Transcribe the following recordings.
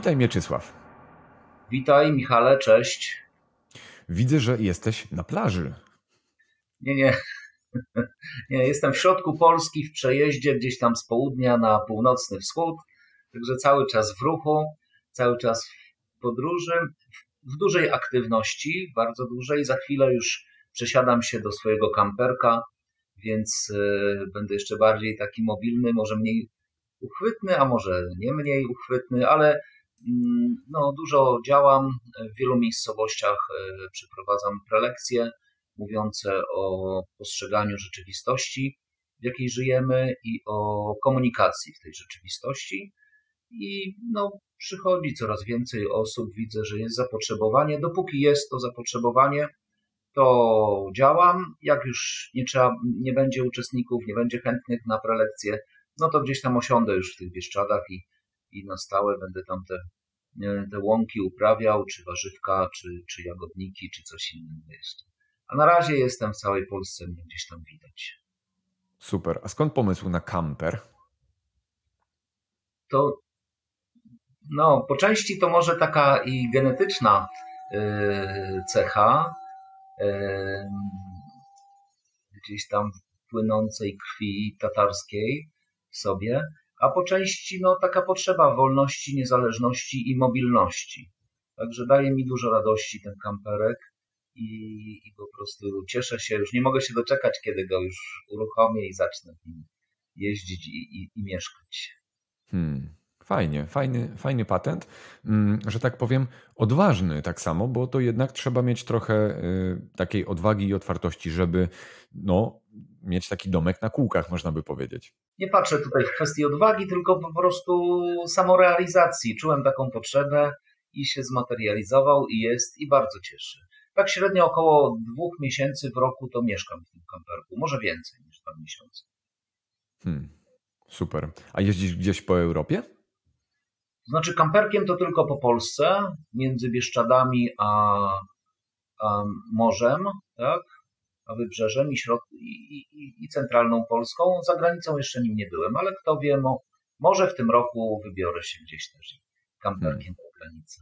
Witaj Mieczysław. Witaj Michale, cześć. Widzę, że jesteś na plaży. Nie, jestem w środku Polski w przejeździe gdzieś tam z południa na północny wschód, także cały czas w ruchu, cały czas w podróży, w dużej aktywności, bardzo dużej. Za chwilę już przesiadam się do swojego kamperka, więc będę jeszcze bardziej taki mobilny, może mniej uchwytny, a może nie mniej uchwytny, ale dużo działam, w wielu miejscowościach przeprowadzam prelekcje mówiące o postrzeganiu rzeczywistości, w jakiej żyjemy i o komunikacji w tej rzeczywistości. I przychodzi coraz więcej osób, widzę, że jest zapotrzebowanie. Dopóki jest to zapotrzebowanie, to działam. Jak już nie będzie uczestników, nie będzie chętnych na prelekcje, to gdzieś tam osiądę już w tych Bieszczadach i na stałe będę tam te łąki uprawiał, czy warzywka, czy jagodniki, czy coś innego jeszcze. A na razie jestem w całej Polsce, mnie gdzieś tam widać. Super. A skąd pomysł na kamper? To po części to może taka i genetyczna cecha, gdzieś tam płynącej krwi tatarskiej w sobie, a po części taka potrzeba wolności, niezależności i mobilności. Także daje mi dużo radości ten kamperek i po prostu cieszę się, już nie mogę się doczekać, kiedy go już uruchomię i zacznę w nim jeździć i mieszkać. Fajny patent, że tak powiem, odważny tak samo, bo to jednak trzeba mieć trochę takiej odwagi i otwartości, żeby mieć taki domek na kółkach, można by powiedzieć. Nie patrzę tutaj w kwestii odwagi, tylko po prostu samorealizacji. Czułem taką potrzebę i się zmaterializował i jest i bardzo cieszy. Tak średnio około 2 miesięcy w roku to mieszkam w tym kamperku, może więcej niż 2 miesiące. Super. A jeździsz gdzieś po Europie? To znaczy kamperkiem to tylko po Polsce, między Bieszczadami a morzem, tak? A wybrzeżem i centralną Polską. Za granicą jeszcze nim nie byłem, ale kto wie, może w tym roku wybiorę się gdzieś też kamperkiem po granicy.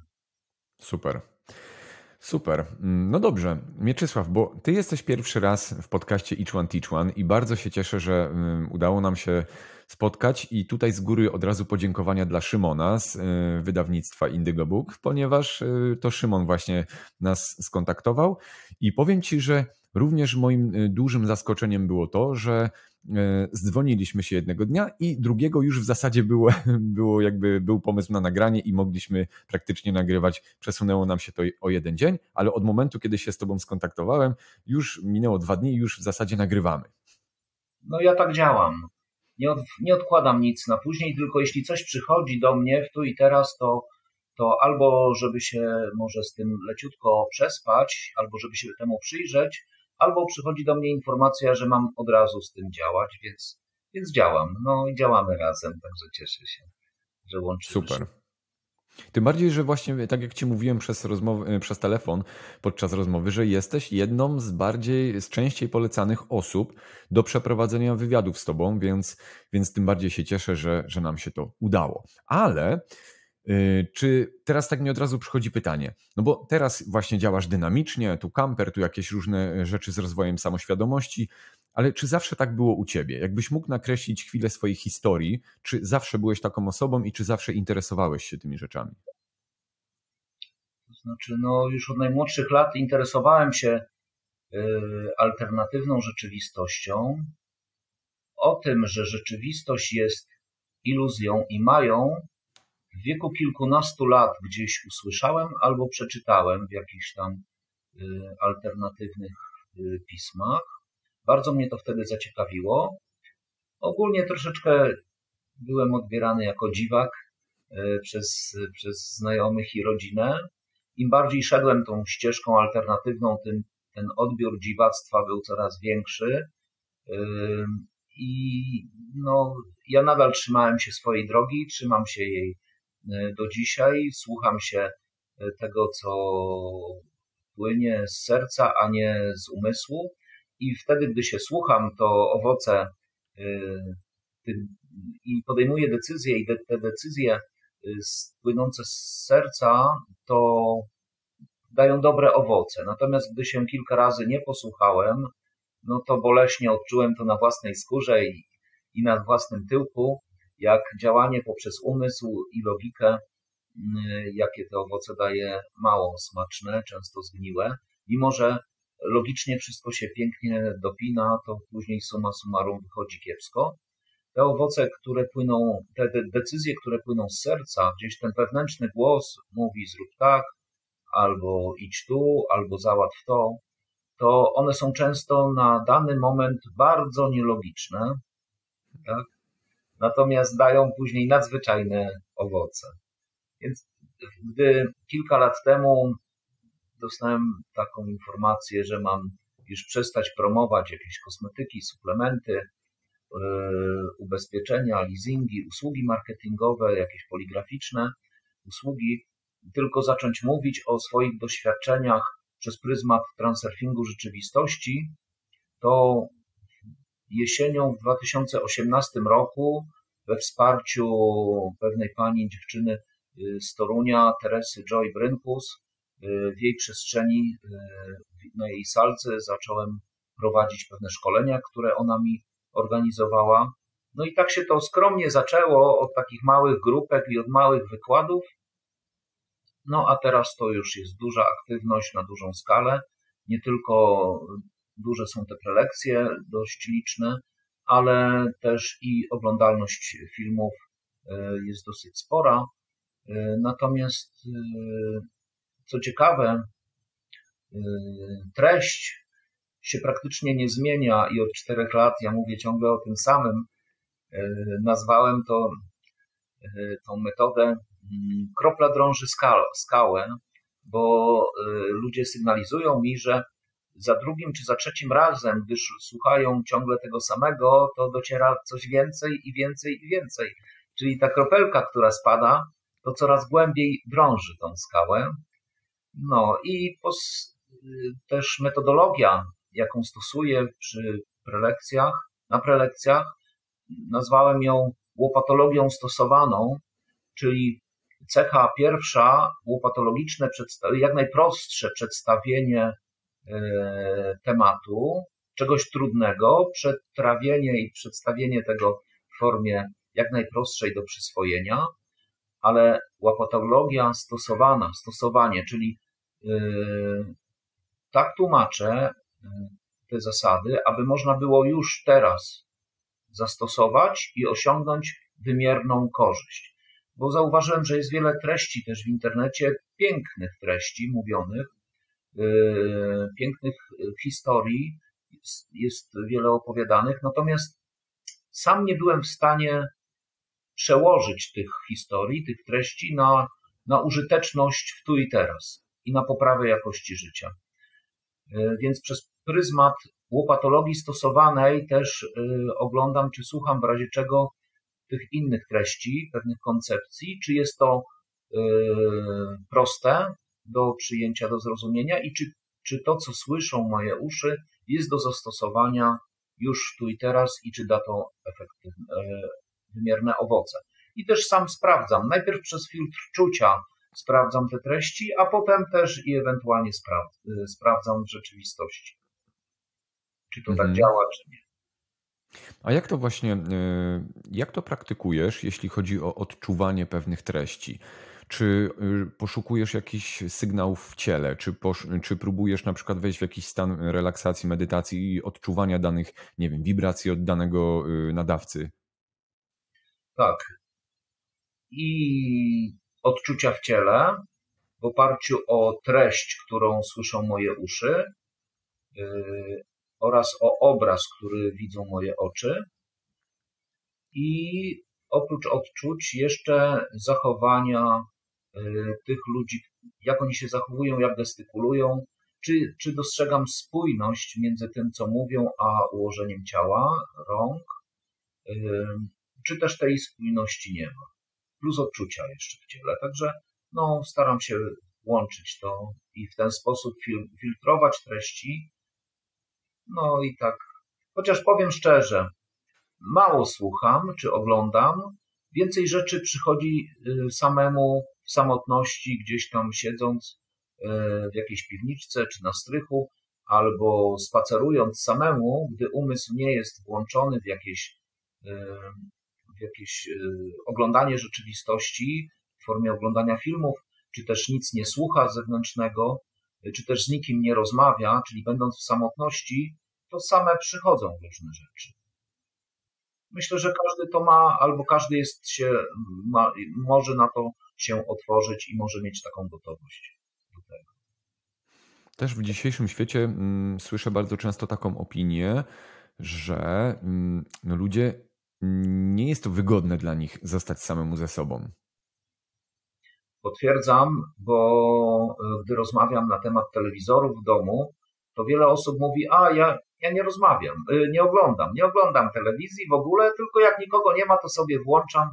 Super. No dobrze, Mieczysław, bo ty jesteś pierwszy raz w podcaście Each One Teach One i bardzo się cieszę, że udało nam się spotkać i tutaj z góry od razu podziękowania dla Szymona z wydawnictwa Indigo Book, ponieważ to Szymon właśnie nas skontaktował i powiem ci, że również moim dużym zaskoczeniem było to, że zdzwoniliśmy się jednego dnia i drugiego już w zasadzie był pomysł na nagranie i mogliśmy praktycznie nagrywać. Przesunęło nam się to o 1 dzień, ale od momentu, kiedy się z tobą skontaktowałem, już minęło 2 dni i już w zasadzie nagrywamy. Ja tak działam. Nie odkładam nic na później, tylko jeśli coś przychodzi do mnie w tu i teraz, to albo żeby się może z tym leciutko przespać, albo żeby się temu przyjrzeć, albo przychodzi do mnie informacja, że mam od razu z tym działać, więc działam. I działamy razem, także cieszę się, że łączymy się. Super. Tym bardziej, że właśnie tak jak ci mówiłem przez telefon podczas rozmowy, że jesteś jedną z częściej polecanych osób do przeprowadzenia wywiadów z tobą, więc tym bardziej się cieszę, że nam się to udało. Ale czy teraz tak mi od razu przychodzi pytanie, bo teraz właśnie działasz dynamicznie, tu kamper, tu jakieś różne rzeczy z rozwojem samoświadomości, ale czy zawsze tak było u ciebie? Jakbyś mógł nakreślić chwilę swojej historii, czy zawsze byłeś taką osobą i czy zawsze interesowałeś się tymi rzeczami? To znaczy, już od najmłodszych lat interesowałem się alternatywną rzeczywistością, o tym, że rzeczywistość jest iluzją i mają. W wieku kilkunastu lat gdzieś usłyszałem albo przeczytałem w jakichś tam alternatywnych pismach. Bardzo mnie to wtedy zaciekawiło. Ogólnie troszeczkę byłem odbierany jako dziwak przez znajomych i rodzinę. Im bardziej szedłem tą ścieżką alternatywną, tym ten odbiór dziwactwa był coraz większy. I ja nadal trzymałem się swojej drogi, trzymam się jej do dzisiaj, słucham się tego, co płynie z serca, a nie z umysłu. I wtedy, gdy się słucham, to owoce i podejmuję decyzje i te decyzje płynące z serca, to dają dobre owoce. Natomiast gdy się kilka razy nie posłuchałem, no to boleśnie odczułem to na własnej skórze i na własnym tyłku, jak działanie poprzez umysł i logikę, jakie te owoce daje, mało smaczne, często zgniłe. Mimo że logicznie wszystko się pięknie dopina, to później summa summarum wychodzi kiepsko. Te owoce, które płyną, te decyzje, które płyną z serca, gdzieś ten wewnętrzny głos mówi zrób tak, albo idź tu, albo załatw to one są często na dany moment bardzo nielogiczne, tak? Natomiast dają później nadzwyczajne owoce. Więc gdy kilka lat temu dostałem taką informację, że mam już przestać promować jakieś kosmetyki, suplementy, ubezpieczenia, leasingi, usługi marketingowe, jakieś poligraficzne usługi, tylko zacząć mówić o swoich doświadczeniach przez pryzmat transurfingu rzeczywistości, to jesienią w 2018 roku we wsparciu pewnej pani, dziewczyny z Torunia, Teresy Joy Brynkus, w jej przestrzeni, na jej salce zacząłem prowadzić pewne szkolenia, które ona mi organizowała. No i tak się to skromnie zaczęło od takich małych grupek i od małych wykładów. No a teraz to już jest duża aktywność na dużą skalę. Nie tylko duże są te prelekcje, dość liczne, ale też i oglądalność filmów jest dosyć spora. Natomiast co ciekawe, treść się praktycznie nie zmienia i od 4 lat ja mówię ciągle o tym samym. Nazwałem tą metodę kropla drąży skałę, bo ludzie sygnalizują mi, że za drugim czy za trzecim razem, gdyż słuchają ciągle tego samego, to dociera coś więcej i więcej i więcej. Czyli ta kropelka, która spada, to coraz głębiej drąży tą skałę. No i też metodologia, jaką stosuję na prelekcjach, nazwałem ją łopatologią stosowaną, czyli cecha pierwsza, łopatologiczne, jak najprostsze przedstawienie tematu, czegoś trudnego, przetrawienie i przedstawienie tego w formie jak najprostszej do przyswojenia, ale łopatologia stosowanie, czyli tak tłumaczę te zasady, aby można było już teraz zastosować i osiągnąć wymierną korzyść. Bo zauważyłem, że jest wiele treści też w internecie, pięknych treści mówionych, pięknych historii, jest wiele opowiadanych, natomiast sam nie byłem w stanie przełożyć tych historii, tych treści na użyteczność w tu i teraz i na poprawę jakości życia. Więc przez pryzmat łopatologii stosowanej też oglądam, czy słucham w razie czego tych innych treści, pewnych koncepcji, czy jest to proste do przyjęcia, do zrozumienia i czy to, co słyszą moje uszy, jest do zastosowania już tu i teraz i czy da to wymierne owoce. I też sam sprawdzam, najpierw przez filtr czucia sprawdzam te treści, a potem też i ewentualnie sprawdzam w rzeczywistości, czy to tak działa, czy nie. A jak to praktykujesz, jeśli chodzi o odczuwanie pewnych treści? Czy poszukujesz jakichś sygnałów w ciele? Czy próbujesz na przykład wejść w jakiś stan relaksacji, medytacji i odczuwania danych, nie wiem, wibracji od danego nadawcy? Tak. I odczucia w ciele w oparciu o treść, którą słyszą moje uszy, oraz o obraz, który widzą moje oczy. I oprócz odczuć jeszcze zachowania tych ludzi, jak oni się zachowują, jak gestykulują, czy dostrzegam spójność między tym, co mówią, a ułożeniem ciała, rąk, czy też tej spójności nie ma. Plus odczucia jeszcze w ciele. Także staram się łączyć to i w ten sposób filtrować treści. No i tak, chociaż powiem szczerze, mało słucham czy oglądam, Więcej rzeczy przychodzi samemu, w samotności, gdzieś tam siedząc w jakiejś piwniczce czy na strychu, albo spacerując samemu, gdy umysł nie jest włączony w jakieś oglądanie rzeczywistości w formie oglądania filmów, czy też nic nie słucha zewnętrznego, czy też z nikim nie rozmawia, czyli będąc w samotności, to same przychodzą różne rzeczy. Myślę, że każdy to ma, albo każdy może na to się otworzyć i może mieć taką gotowość do tego. Też w dzisiejszym świecie słyszę bardzo często taką opinię, że ludzie, nie jest to wygodne dla nich zostać samemu ze sobą. Potwierdzam, bo gdy rozmawiam na temat telewizorów w domu, to wiele osób mówi, ja nie rozmawiam, nie oglądam telewizji w ogóle, tylko jak nikogo nie ma, to sobie włączam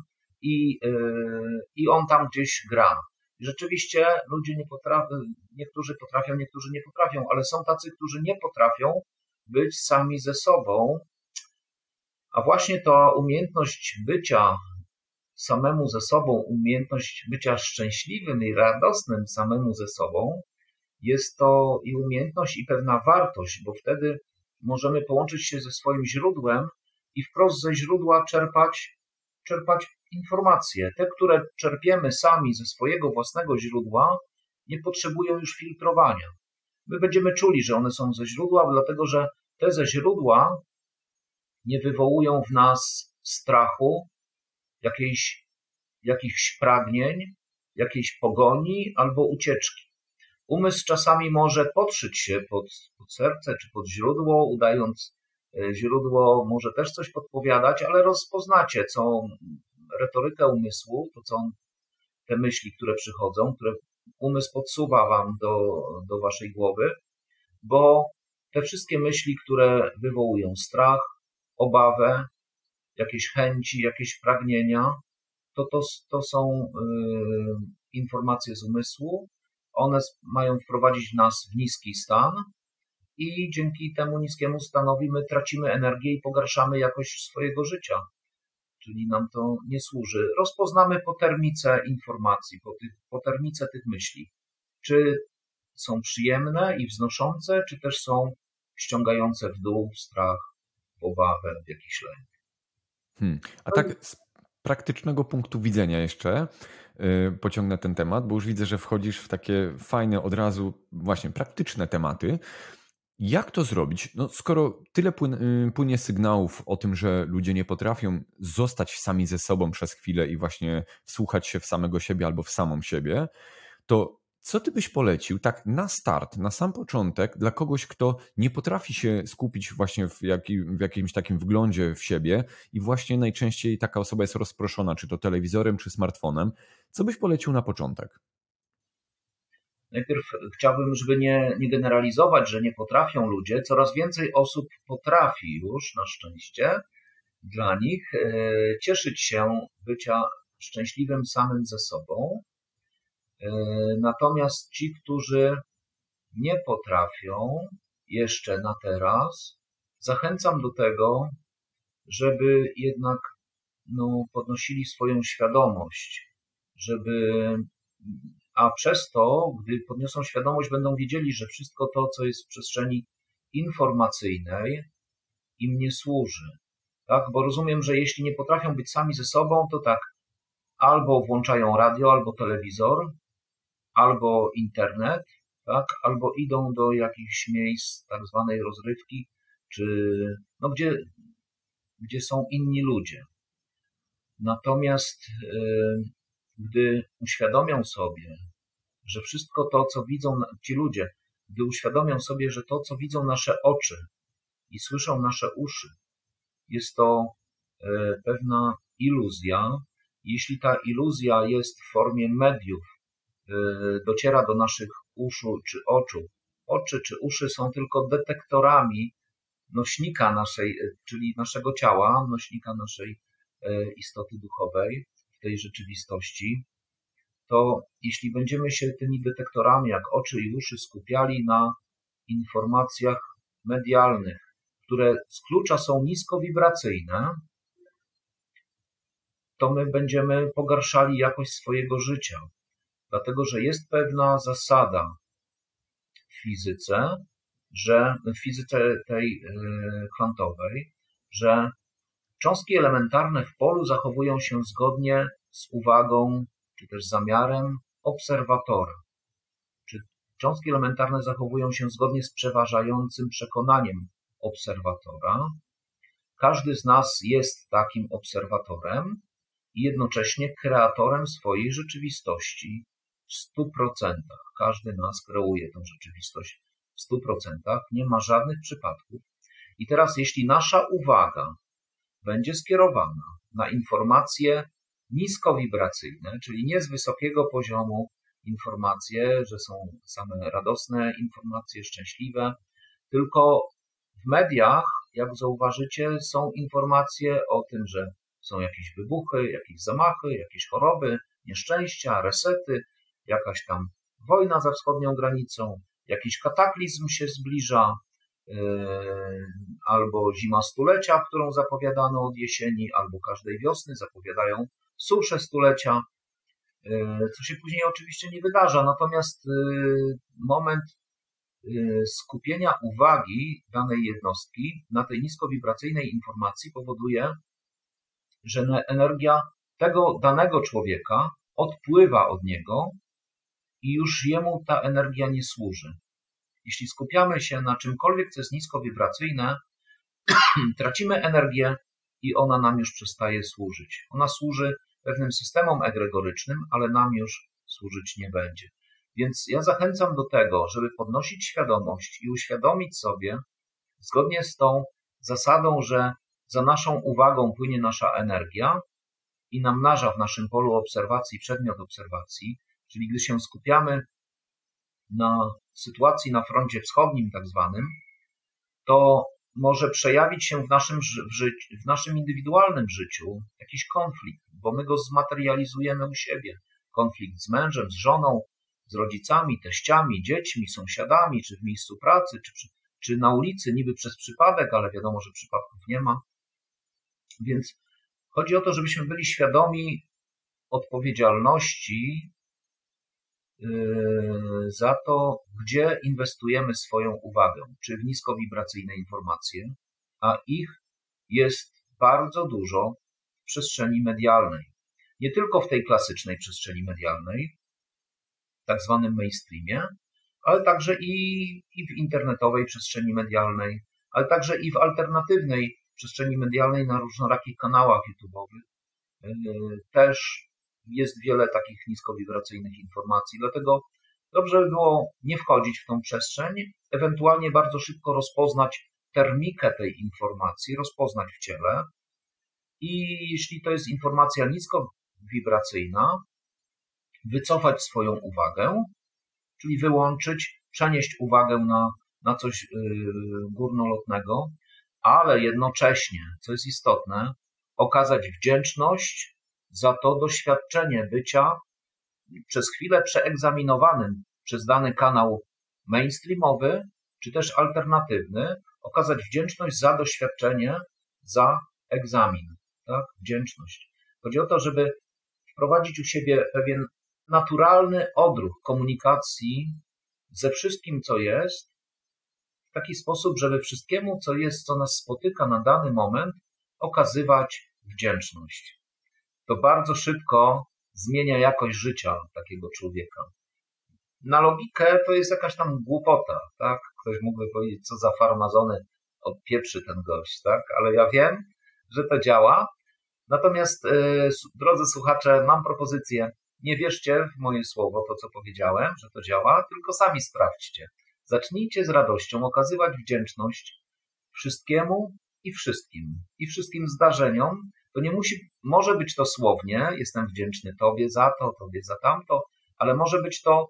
i on tam gdzieś gra. I rzeczywiście ludzie nie potrafią, niektórzy potrafią, niektórzy nie potrafią, ale są tacy, którzy nie potrafią być sami ze sobą, a właśnie ta umiejętność bycia samemu ze sobą, umiejętność bycia szczęśliwym i radosnym samemu ze sobą, jest to i umiejętność, i pewna wartość, bo wtedy możemy połączyć się ze swoim źródłem i wprost ze źródła czerpać informacje. Te, które czerpiemy sami ze swojego własnego źródła, nie potrzebują już filtrowania. My będziemy czuli, że one są ze źródła, dlatego że te ze źródła nie wywołują w nas strachu, jakichś pragnień, jakiejś pogoni albo ucieczki. Umysł czasami może podszyć się pod serce czy pod źródło, udając źródło może też coś podpowiadać, ale rozpoznacie całą retorykę umysłu, te myśli, które przychodzą, które umysł podsuwa wam do waszej głowy, bo te wszystkie myśli, które wywołują strach, obawę, jakieś chęci, jakieś pragnienia, to są informacje z umysłu. One mają wprowadzić nas w niski stan i dzięki temu niskiemu stanowi my tracimy energię i pogarszamy jakość swojego życia. Czyli nam to nie służy. Rozpoznamy po termice informacji, po termice tych myśli. Czy są przyjemne i wznoszące, czy też są ściągające w dół strach, obawę, jakiś lęk. A tak z praktycznego punktu widzenia jeszcze pociągnę ten temat, bo już widzę, że wchodzisz w takie fajne, od razu właśnie praktyczne tematy. Jak to zrobić? No, skoro tyle płynie sygnałów o tym, że ludzie nie potrafią zostać sami ze sobą przez chwilę i właśnie wsłuchać się w samego siebie albo w samą siebie, to co ty byś polecił tak na start, na sam początek dla kogoś, kto nie potrafi się skupić właśnie w jakimś takim wglądzie w siebie i właśnie najczęściej taka osoba jest rozproszona, czy to telewizorem, czy smartfonem. Co byś polecił na początek? Najpierw chciałbym, żeby nie generalizować, że nie potrafią ludzie. Coraz więcej osób potrafi już, na szczęście, dla nich cieszyć się bycia szczęśliwym samym ze sobą. Natomiast ci, którzy nie potrafią jeszcze na teraz, zachęcam do tego, żeby jednak podnosili swoją świadomość, a przez to, gdy podniosą świadomość, będą wiedzieli, że wszystko to, co jest w przestrzeni informacyjnej, im nie służy. Tak? Bo rozumiem, że jeśli nie potrafią być sami ze sobą, to tak, albo włączają radio, albo telewizor, albo internet, tak? Albo idą do jakichś miejsc tak zwanej rozrywki, czy gdzie są inni ludzie. Natomiast gdy uświadomią sobie, że wszystko to, co widzą ci ludzie, gdy uświadomią sobie, że to, co widzą nasze oczy i słyszą nasze uszy, jest to pewna iluzja. Jeśli ta iluzja jest w formie mediów, dociera do naszych uszu czy oczu. Oczy czy uszy są tylko detektorami nośnika naszej, czyli naszego ciała, nośnika naszej istoty duchowej w tej rzeczywistości, to jeśli będziemy się tymi detektorami jak oczy i uszy skupiali na informacjach medialnych, które z klucza są niskowibracyjne, to my będziemy pogarszali jakość swojego życia. Dlatego, że jest pewna zasada w fizyce tej kwantowej, że cząstki elementarne w polu zachowują się zgodnie z uwagą, czy też zamiarem obserwatora. Czy cząstki elementarne zachowują się zgodnie z przeważającym przekonaniem obserwatora. Każdy z nas jest takim obserwatorem i jednocześnie kreatorem swojej rzeczywistości w 100%. Każdy nas kreuje tę rzeczywistość w 100%. Nie ma żadnych przypadków. I teraz, jeśli nasza uwaga będzie skierowana na informacje niskowibracyjne, czyli nie z wysokiego poziomu informacje, że są same radosne informacje, szczęśliwe, tylko w mediach, jak zauważycie, są informacje o tym, że są jakieś wybuchy, jakieś zamachy, jakieś choroby, nieszczęścia, resety, jakaś tam wojna za wschodnią granicą, jakiś kataklizm się zbliża, albo zima stulecia, którą zapowiadano od jesieni, albo każdej wiosny zapowiadają suszę stulecia, co się później oczywiście nie wydarza. Natomiast moment skupienia uwagi danej jednostki na tej niskowibracyjnej informacji powoduje, że energia tego danego człowieka odpływa od niego i już jemu ta energia nie służy. Jeśli skupiamy się na czymkolwiek, co jest niskowibracyjne, tracimy energię i ona nam już przestaje służyć. Ona służy pewnym systemom egregorycznym, ale nam już służyć nie będzie. Więc ja zachęcam do tego, żeby podnosić świadomość i uświadomić sobie, zgodnie z tą zasadą, że za naszą uwagą płynie nasza energia i namnaża w naszym polu obserwacji przedmiot obserwacji, czyli gdy się skupiamy na sytuacji na froncie wschodnim tak zwanym, to może przejawić się w naszym indywidualnym życiu jakiś konflikt, bo my go zmaterializujemy u siebie. Konflikt z mężem, z żoną, z rodzicami, teściami, dziećmi, sąsiadami, czy w miejscu pracy, czy na ulicy, niby przez przypadek, ale wiadomo, że przypadków nie ma. Więc chodzi o to, żebyśmy byli świadomi odpowiedzialności za to, gdzie inwestujemy swoją uwagę, czy w niskowibracyjne informacje, a ich jest bardzo dużo w przestrzeni medialnej. Nie tylko w tej klasycznej przestrzeni medialnej, tak zwanym mainstreamie, ale także i w internetowej przestrzeni medialnej, ale także i w alternatywnej przestrzeni medialnej na różnorakich kanałach YouTube'owych. Też jest wiele takich niskowibracyjnych informacji, dlatego dobrze by było nie wchodzić w tą przestrzeń, ewentualnie bardzo szybko rozpoznać termikę tej informacji, rozpoznać w ciele i jeśli to jest informacja niskowibracyjna, wycofać swoją uwagę, czyli wyłączyć, przenieść uwagę na coś górnolotnego, ale jednocześnie, co jest istotne, okazać wdzięczność za to doświadczenie bycia przez chwilę przeegzaminowanym przez dany kanał mainstreamowy, czy też alternatywny, okazać wdzięczność za doświadczenie, za egzamin. Tak? Wdzięczność. Chodzi o to, żeby wprowadzić u siebie pewien naturalny odruch komunikacji ze wszystkim, co jest, w taki sposób, żeby wszystkiemu, co jest, co nas spotyka na dany moment, okazywać wdzięczność. To bardzo szybko zmienia jakość życia takiego człowieka. Na logikę to jest jakaś tam głupota, tak? Ktoś mógłby powiedzieć, co za farmazony odpieprzy ten gość, tak? Ale ja wiem, że to działa. Natomiast, drodzy słuchacze, mam propozycję. Nie wierzcie w moje słowo, to co powiedziałem, że to działa, tylko sami sprawdźcie. Zacznijcie z radością okazywać wdzięczność wszystkiemu i wszystkim zdarzeniom. To nie może być to słownie, jestem wdzięczny Tobie za to, Tobie za tamto, ale może być to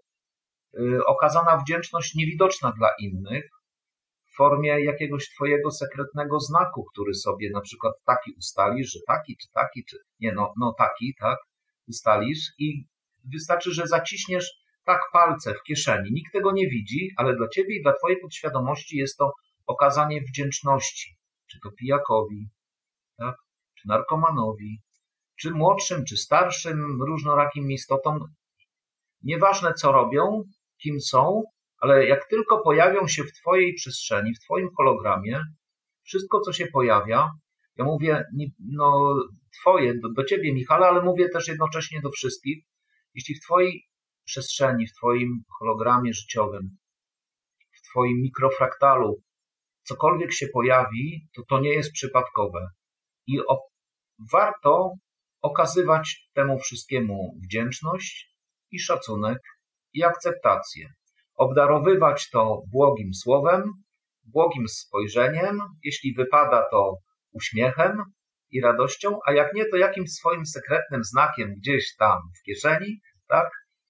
okazana wdzięczność niewidoczna dla innych w formie jakiegoś Twojego sekretnego znaku, który sobie na przykład taki ustalisz, że taki, czy taki, czy nie, taki, tak, ustalisz i wystarczy, że zaciśniesz tak palce w kieszeni. Nikt tego nie widzi, ale dla Ciebie i dla Twojej podświadomości jest to okazanie wdzięczności, czy to pijakowi, tak, czy narkomanowi, czy młodszym, czy starszym, różnorakim istotom. Nieważne co robią, kim są, ale jak tylko pojawią się w twojej przestrzeni, w twoim hologramie, wszystko co się pojawia, ja mówię no twoje, do ciebie Michale, ale mówię też jednocześnie do wszystkich, jeśli w twojej przestrzeni, w twoim hologramie życiowym, w twoim mikrofraktalu cokolwiek się pojawi, to nie jest przypadkowe. I warto okazywać temu wszystkiemu wdzięczność i szacunek i akceptację. Obdarowywać to błogim słowem, błogim spojrzeniem, jeśli wypada to uśmiechem i radością, a jak nie, to jakimś swoim sekretnym znakiem gdzieś tam w kieszeni, tak?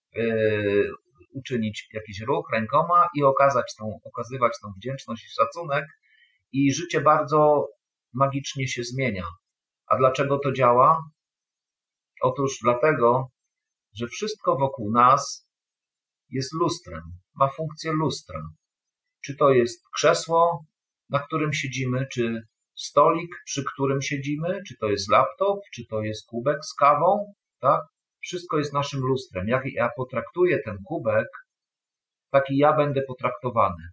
Uczynić jakiś ruch rękoma i okazywać tą wdzięczność i szacunek i życie bardzo magicznie się zmienia. A dlaczego to działa? Otóż dlatego, że wszystko wokół nas jest lustrem, ma funkcję lustra. Czy to jest krzesło, na którym siedzimy, czy stolik, przy którym siedzimy, czy to jest laptop, czy to jest kubek z kawą, tak? Wszystko jest naszym lustrem. Jak ja potraktuję ten kubek, taki ja będę potraktowany.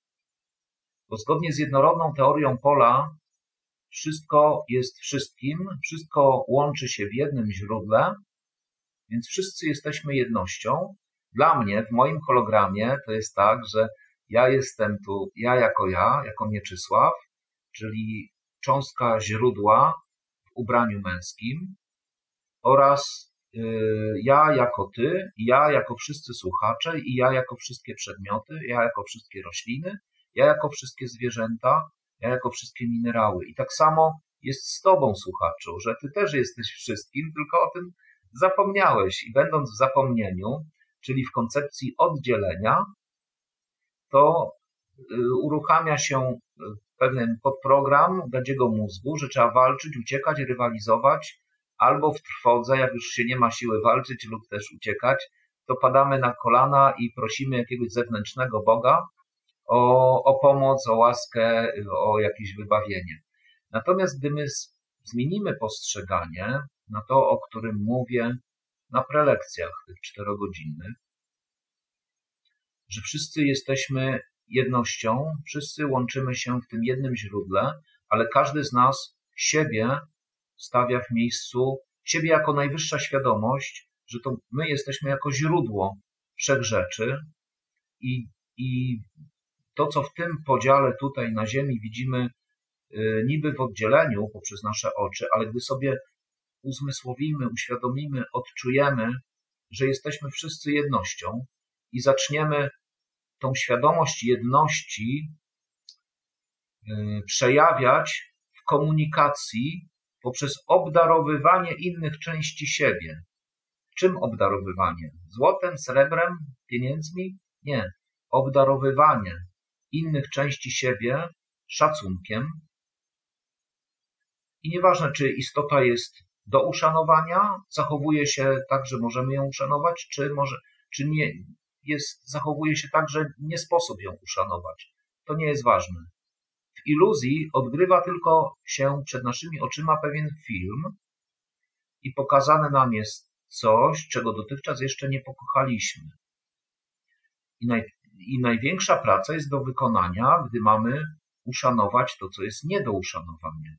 Bo zgodnie z jednorodną teorią pola, wszystko jest wszystkim, wszystko łączy się w jednym źródle, więc wszyscy jesteśmy jednością. Dla mnie, w moim hologramie, to jest tak, że ja jestem tu, ja, jako Mieczysław, czyli cząstka źródła w ubraniu męskim oraz ja jako ty, ja jako wszyscy słuchacze i ja jako wszystkie przedmioty, ja jako wszystkie rośliny, ja jako wszystkie zwierzęta, ja jako wszystkie minerały. I tak samo jest z tobą, słuchaczu, że ty też jesteś wszystkim, tylko o tym zapomniałeś. I będąc w zapomnieniu, czyli w koncepcji oddzielenia, to uruchamia się pewien podprogram gadziego mózgu, że trzeba walczyć, uciekać, rywalizować, albo w trwodze, jak już się nie ma siły walczyć lub też uciekać, to padamy na kolana i prosimy jakiegoś zewnętrznego Boga o pomoc, o łaskę, o jakieś wybawienie. Natomiast gdy my zmienimy postrzeganie na to, o którym mówię na prelekcjach tych 4-godzinnych, że wszyscy jesteśmy jednością, wszyscy łączymy się w tym jednym źródle, ale każdy z nas siebie stawia w miejscu, siebie jako najwyższa świadomość, że to my jesteśmy jako źródło wszechrzeczy i to, co w tym podziale tutaj na ziemi widzimy niby w oddzieleniu poprzez nasze oczy, ale gdy sobie uzmysłowimy, uświadomimy, odczujemy, że jesteśmy wszyscy jednością i zaczniemy tą świadomość jedności przejawiać w komunikacji poprzez obdarowywanie innych części siebie. Czym obdarowywanie? Złotem, srebrem, pieniędzmi? Nie. Obdarowywanie innych części siebie szacunkiem. I nieważne, czy istota jest do uszanowania, zachowuje się tak, że możemy ją uszanować, czy nie zachowuje się tak, że nie sposób ją uszanować. To nie jest ważne. W iluzji odgrywa tylko się przed naszymi oczyma pewien film i pokazane nam jest coś, czego dotychczas jeszcze nie pokochaliśmy. I największa praca jest do wykonania, gdy mamy uszanować to, co jest nie do uszanowania.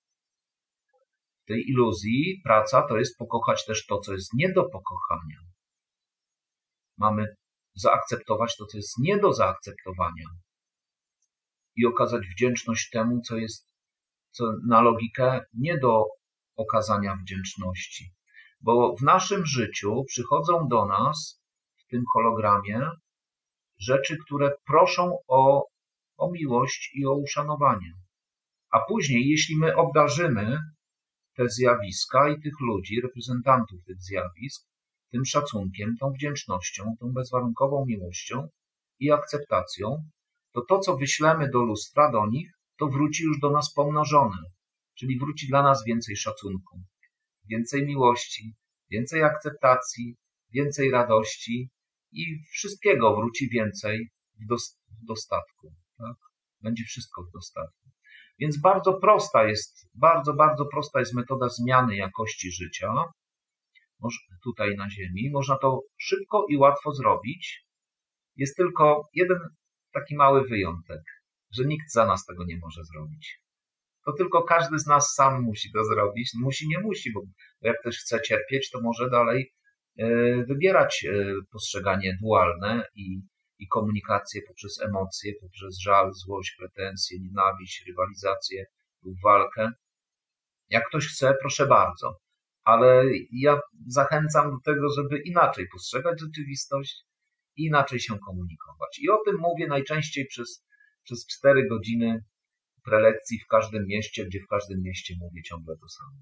W tej iluzji praca to jest pokochać też to, co jest nie do pokochania. Mamy zaakceptować to, co jest nie do zaakceptowania i okazać wdzięczność temu, co na logikę nie do okazania wdzięczności. Bo w naszym życiu przychodzą do nas w tym hologramie rzeczy, które proszą o miłość i o uszanowanie. A później, jeśli my obdarzymy te zjawiska i tych ludzi, reprezentantów tych zjawisk, tym szacunkiem, tą wdzięcznością, tą bezwarunkową miłością i akceptacją, to, co wyślemy do lustra, do nich, to wróci już do nas pomnożone. Czyli wróci dla nas więcej szacunku, więcej miłości, więcej akceptacji, więcej radości i wszystkiego wróci więcej w dostatku. Tak? Będzie wszystko w dostatku. Więc bardzo prosta jest metoda zmiany jakości życia tutaj na Ziemi. Można to szybko i łatwo zrobić. Jest tylko jeden taki mały wyjątek, że nikt za nas tego nie może zrobić. To tylko każdy z nas sam musi to zrobić. Nie musi, bo jak ktoś chce cierpieć, to może dalej wybierać postrzeganie dualne i komunikację poprzez emocje, poprzez żal, złość, pretensje, nienawiść, rywalizację lub walkę. Jak ktoś chce, proszę bardzo. Ale ja zachęcam do tego, żeby inaczej postrzegać rzeczywistość i inaczej się komunikować. I o tym mówię najczęściej przez 4 godziny prelekcji w każdym mieście, gdzie w każdym mieście mówię ciągle to samo.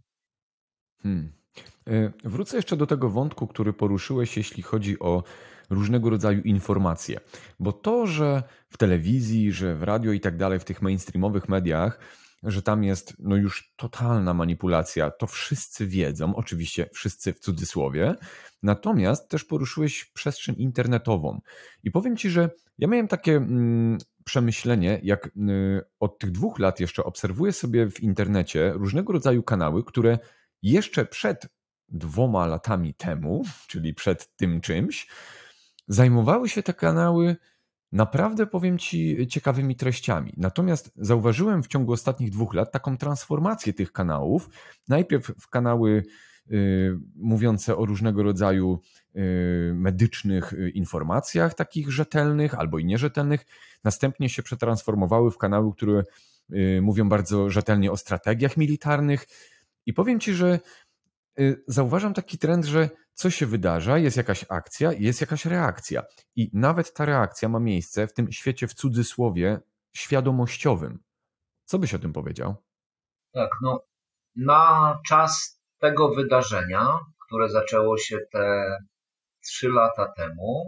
Wrócę jeszcze do tego wątku, który poruszyłeś, jeśli chodzi o różnego rodzaju informacje. Bo to, że w telewizji, że w radio i tak dalej, w tych mainstreamowych mediach, że tam jest już totalna manipulacja, to wszyscy wiedzą, oczywiście wszyscy w cudzysłowie, natomiast też poruszyłeś przestrzeń internetową. I powiem Ci, że ja miałem takie przemyślenie, jak od tych 2 lat jeszcze obserwuję sobie w internecie różnego rodzaju kanały, które jeszcze przed 2 latami temu, czyli przed tym czymś, zajmowały się te kanały naprawdę, powiem Ci, ciekawymi treściami. Natomiast zauważyłem w ciągu ostatnich 2 lat taką transformację tych kanałów. Najpierw w kanały mówiące o różnego rodzaju medycznych informacjach, takich rzetelnych albo i nierzetelnych. Następnie się przetransformowały w kanały, które mówią bardzo rzetelnie o strategiach militarnych. I powiem Ci, że zauważam taki trend, że coś się wydarza, jest jakaś akcja, jest jakaś reakcja. I nawet ta reakcja ma miejsce w tym świecie w cudzysłowie świadomościowym. Co byś o tym powiedział? Tak, na czas tego wydarzenia, które zaczęło się te 3 lata temu,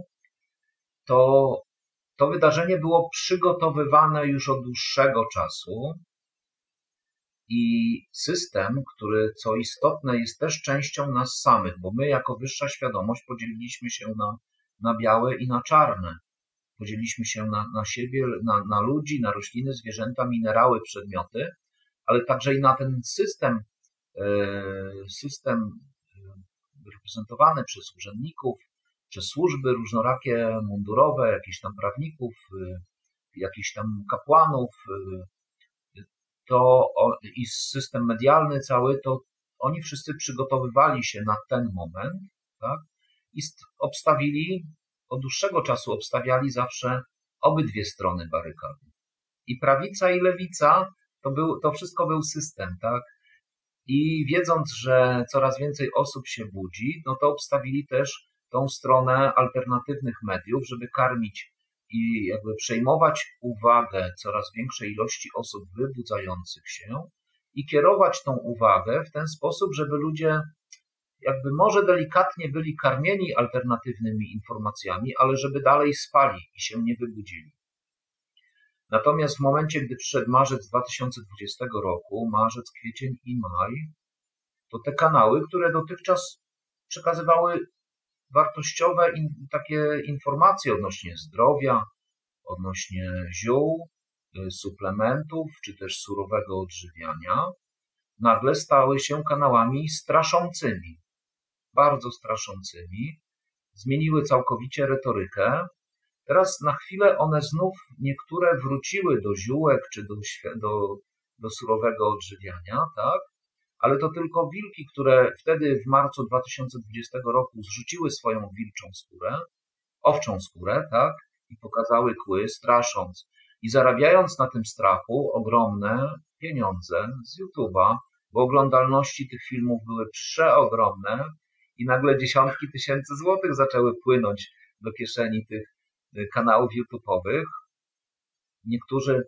to wydarzenie było przygotowywane już od dłuższego czasu i system, który co istotne jest też częścią nas samych, bo my jako wyższa świadomość podzieliliśmy się na białe i na czarne. Podzieliliśmy się na siebie, na ludzi, na rośliny, zwierzęta, minerały, przedmioty, ale także i na ten system reprezentowany przez urzędników, przez służby różnorakie mundurowe, jakichś tam prawników, jakichś tam kapłanów, i system medialny cały, to oni wszyscy przygotowywali się na ten moment, tak? I od dłuższego czasu obstawiali zawsze obydwie strony barykady. I prawica i lewica to wszystko był system, tak? I wiedząc, że coraz więcej osób się budzi, to obstawili też tą stronę alternatywnych mediów, żeby karmić i jakby przejmować uwagę coraz większej ilości osób wybudzających się i kierować tą uwagę w ten sposób, żeby ludzie jakby może delikatnie byli karmieni alternatywnymi informacjami, ale żeby dalej spali i się nie wybudzili. Natomiast w momencie, gdy przyszedł marzec 2020 roku, marzec, kwiecień i maj, to te kanały, które dotychczas przekazywały wartościowe takie informacje odnośnie zdrowia, odnośnie ziół, suplementów, czy też surowego odżywiania, nagle stały się kanałami straszącymi, bardzo straszącymi, zmieniły całkowicie retorykę. Teraz na chwilę one znów niektóre wróciły do ziółek, czy do surowego odżywiania, tak? Ale to tylko wilki, które wtedy w marcu 2020 roku zrzuciły swoją wilczą skórę, owczą skórę, tak? I pokazały kły, strasząc i zarabiając na tym strachu ogromne pieniądze z YouTube'a, bo oglądalności tych filmów były przeogromne i nagle dziesiątki tysięcy złotych zaczęły płynąć do kieszeni tych kanałów YouTube'owych. Niektórzy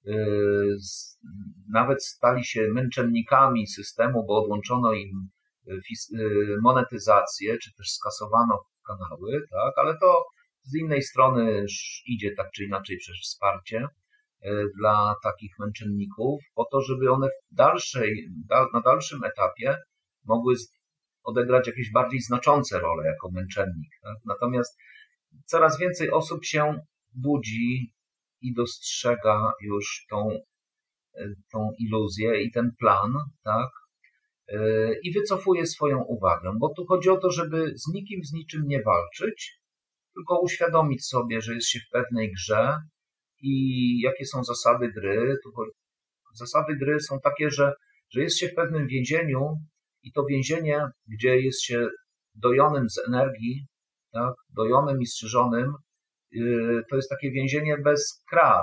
nawet stali się męczennikami systemu, bo odłączono im monetyzację, czy też skasowano kanały, tak? Ale to z innej strony idzie tak czy inaczej przez wsparcie dla takich męczenników, po to, żeby one na dalszym etapie mogły odegrać jakieś bardziej znaczące role jako męczennik. Tak? Natomiast coraz więcej osób się budzi i dostrzega już tą tą iluzję i ten plan, tak? I wycofuje swoją uwagę, bo tu chodzi o to, żeby z nikim, z niczym nie walczyć, tylko uświadomić sobie, że jest się w pewnej grze i jakie są zasady gry. Zasady gry są takie, że jest się w pewnym więzieniu i to więzienie, gdzie jest się dojonym z energii, tak, dojonym i strzyżonym, to jest takie więzienie bez krat.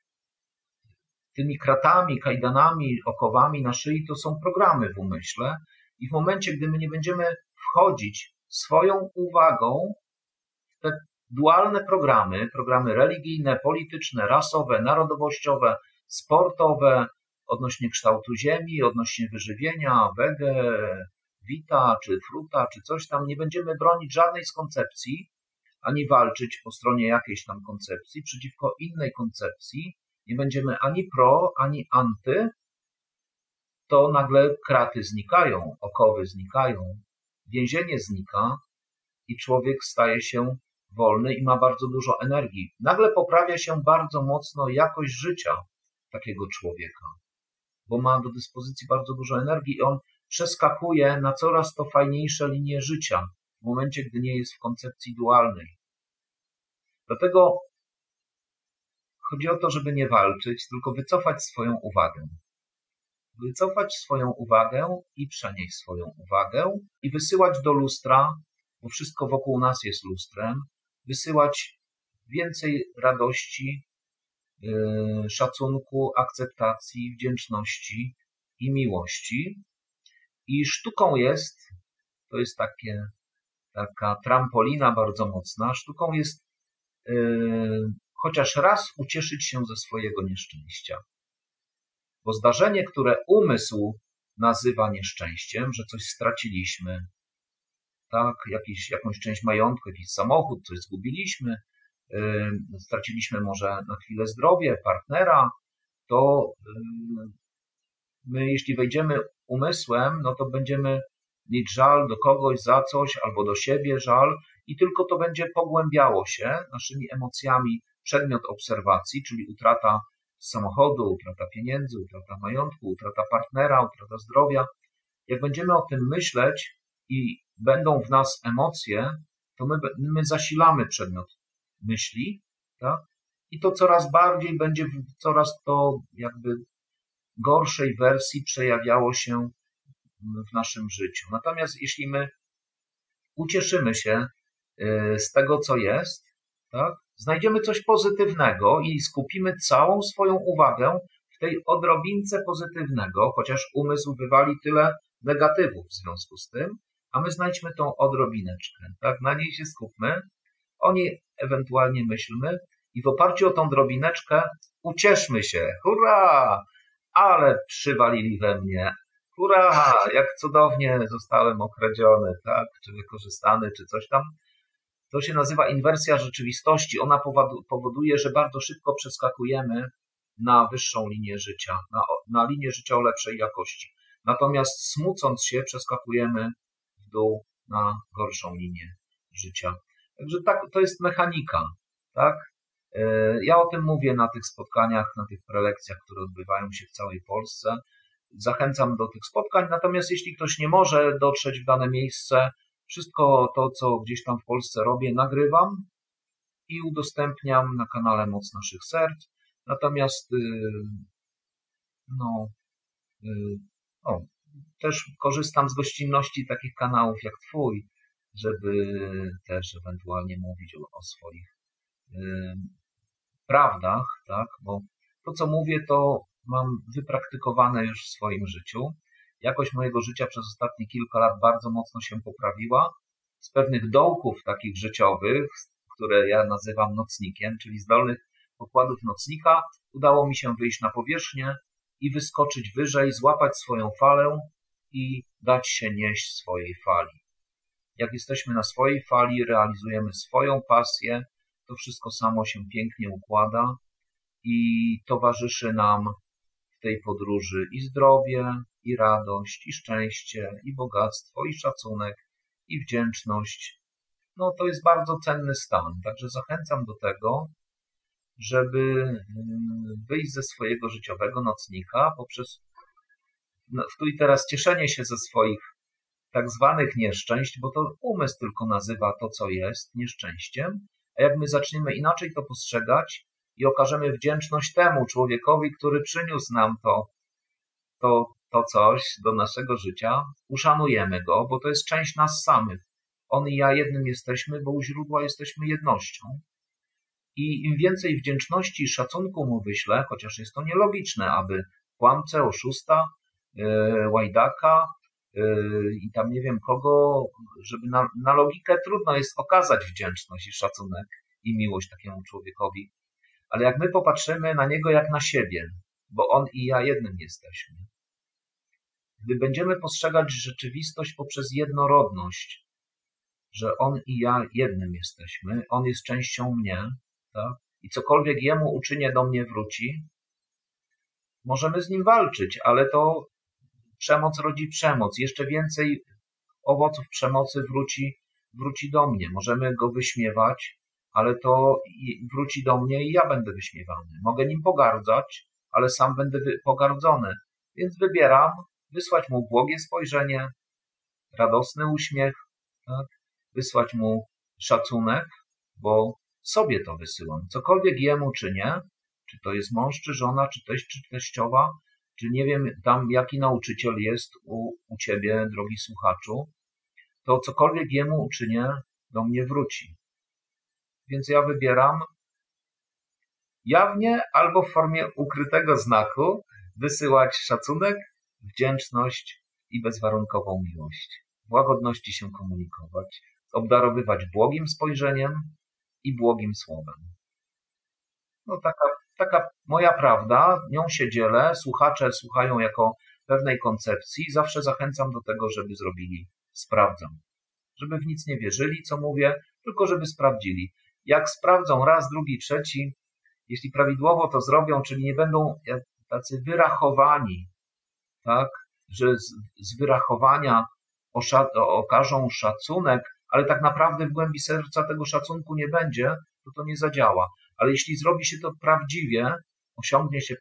Tymi kratami, kajdanami, okowami na szyi to są programy w umyśle i w momencie, gdy my nie będziemy wchodzić swoją uwagą w te dualne programy religijne, polityczne, rasowe, narodowościowe, sportowe, odnośnie kształtu ziemi, odnośnie wyżywienia, wege, vita, czy fruta, czy coś tam, nie będziemy bronić żadnej z koncepcji, ani walczyć po stronie jakiejś tam koncepcji przeciwko innej koncepcji, nie będziemy ani pro, ani anty, to nagle kraty znikają, okowy znikają, więzienie znika i człowiek staje się wolny i ma bardzo dużo energii. Nagle poprawia się bardzo mocno jakość życia takiego człowieka, bo ma do dyspozycji bardzo dużo energii i on przeskakuje na coraz to fajniejsze linie życia w momencie, gdy nie jest w koncepcji dualnej. Dlatego chodzi o to, żeby nie walczyć, tylko wycofać swoją uwagę. Wycofać swoją uwagę i przenieść swoją uwagę i wysyłać do lustra, bo wszystko wokół nas jest lustrem, wysyłać więcej radości, szacunku, akceptacji, wdzięczności i miłości. I sztuką jest, to jest taka trampolina bardzo mocna, sztuką jest chociaż raz ucieszyć się ze swojego nieszczęścia. Bo zdarzenie, które umysł nazywa nieszczęściem, że coś straciliśmy, tak, jakąś część majątku, jakiś samochód, coś zgubiliśmy, straciliśmy może na chwilę zdrowie, partnera, to my, jeśli wejdziemy umysłem, no to będziemy mieć żal do kogoś za coś, albo do siebie żal i tylko to będzie pogłębiało się naszymi emocjami przedmiot obserwacji, czyli utrata samochodu, utrata pieniędzy, utrata majątku, utrata partnera, utrata zdrowia. Jak będziemy o tym myśleć i będą w nas emocje, to my zasilamy przedmiot myśli, tak? I to coraz bardziej będzie w coraz to jakby gorszej wersji przejawiało się w naszym życiu. Natomiast jeśli my ucieszymy się z tego, co jest, tak? Znajdziemy coś pozytywnego i skupimy całą swoją uwagę w tej odrobince pozytywnego, chociaż umysł wywali tyle negatywów w związku z tym, a my znajdźmy tą odrobineczkę, tak? Na niej się skupmy, o niej ewentualnie myślmy i w oparciu o tą drobineczkę ucieszmy się. Hurra! Ale przywalili we mnie. Hurra! Jak cudownie zostałem okradziony, tak? Czy wykorzystany, czy coś tam. To się nazywa inwersja rzeczywistości. Ona powoduje, że bardzo szybko przeskakujemy na wyższą linię życia, na linię życia o lepszej jakości. Natomiast smucąc się, przeskakujemy w dół na gorszą linię życia. Także tak, to jest mechanika, tak? Ja o tym mówię na tych spotkaniach, na tych prelekcjach, które odbywają się w całej Polsce. Zachęcam do tych spotkań, natomiast jeśli ktoś nie może dotrzeć w dane miejsce, wszystko to, co gdzieś tam w Polsce robię, nagrywam i udostępniam na kanale Moc Naszych Serc. Natomiast też korzystam z gościnności takich kanałów jak Twój, żeby też ewentualnie mówić o swoich prawdach, tak? Bo to, co mówię, to mam wypraktykowane już w swoim życiu. Jakość mojego życia przez ostatnie kilka lat bardzo mocno się poprawiła. Z pewnych dołków takich życiowych, które ja nazywam nocnikiem, czyli z dolnych pokładów nocnika, udało mi się wyjść na powierzchnię i wyskoczyć wyżej, złapać swoją falę i dać się nieść swojej fali. Jak jesteśmy na swojej fali, realizujemy swoją pasję, to wszystko samo się pięknie układa i towarzyszy nam w tej podróży i zdrowie, i radość, i szczęście, i bogactwo, i szacunek, i wdzięczność. No to jest bardzo cenny stan, także zachęcam do tego. żeby wyjść ze swojego życiowego nocnika poprzez w tu i teraz cieszenie się ze swoich tak zwanych nieszczęść, bo to umysł tylko nazywa to, co jest nieszczęściem, a jak my zaczniemy inaczej to postrzegać i okażemy wdzięczność temu człowiekowi, który przyniósł nam to coś do naszego życia, uszanujemy go, bo to jest część nas samych. On i ja jednym jesteśmy, bo u źródła jesteśmy jednością. I im więcej wdzięczności i szacunku mu wyślę, chociaż jest to nielogiczne, aby kłamcę, oszusta, łajdaka i tam nie wiem kogo, żeby na logikę trudno jest okazać wdzięczność i szacunek i miłość takiemu człowiekowi. Ale jak my popatrzymy na niego jak na siebie, bo on i ja jednym jesteśmy, gdy będziemy postrzegać rzeczywistość poprzez jednorodność, że on i ja jednym jesteśmy, on jest częścią mnie, tak? I cokolwiek jemu uczynię, do mnie wróci, możemy z nim walczyć, ale to przemoc rodzi przemoc. Jeszcze więcej owoców przemocy wróci do mnie. Możemy go wyśmiewać, ale to wróci do mnie i ja będę wyśmiewany. Mogę nim pogardzać, ale sam będę pogardzony. Więc wybieram wysłać mu błogie spojrzenie, radosny uśmiech, tak? Wysłać mu szacunek, bo sobie to wysyłam. Cokolwiek jemu czynię, czy to jest mąż, czy żona, czy teść, czy teściowa, czy nie wiem tam jaki nauczyciel jest u ciebie, drogi słuchaczu, to cokolwiek jemu uczynię, do mnie wróci. Więc ja wybieram jawnie albo w formie ukrytego znaku wysyłać szacunek, wdzięczność i bezwarunkową miłość. W łagodności się komunikować, obdarowywać błogim spojrzeniem i błogim słowem. No taka moja prawda, nią się dzielę, słuchacze słuchają jako pewnej koncepcji, zawsze zachęcam do tego, żeby zrobili, sprawdzam. Żeby w nic nie wierzyli, co mówię, tylko żeby sprawdzili. Jak sprawdzą raz, drugi, trzeci, jeśli prawidłowo to zrobią, czyli nie będą tacy wyrachowani, tak, że z wyrachowania okażą szacunek, ale tak naprawdę w głębi serca tego szacunku nie będzie, to nie zadziała. Ale jeśli zrobi się to prawdziwie, osiągnie się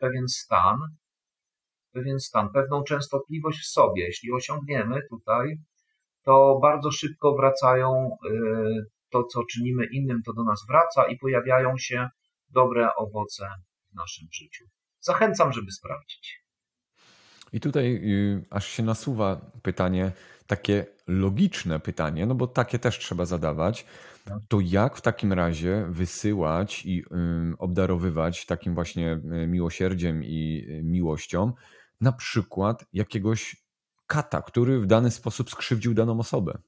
pewną częstotliwość w sobie. Jeśli osiągniemy tutaj, to bardzo szybko wracają to, co czynimy innym, to do nas wraca i pojawiają się dobre owoce w naszym życiu. Zachęcam, żeby sprawdzić. I tutaj aż się nasuwa pytanie, takie logiczne pytanie, no bo takie też trzeba zadawać. To jak w takim razie wysyłać i obdarowywać takim właśnie miłosierdziem i miłością na przykład jakiegoś kata, który w dany sposób skrzywdził daną osobę?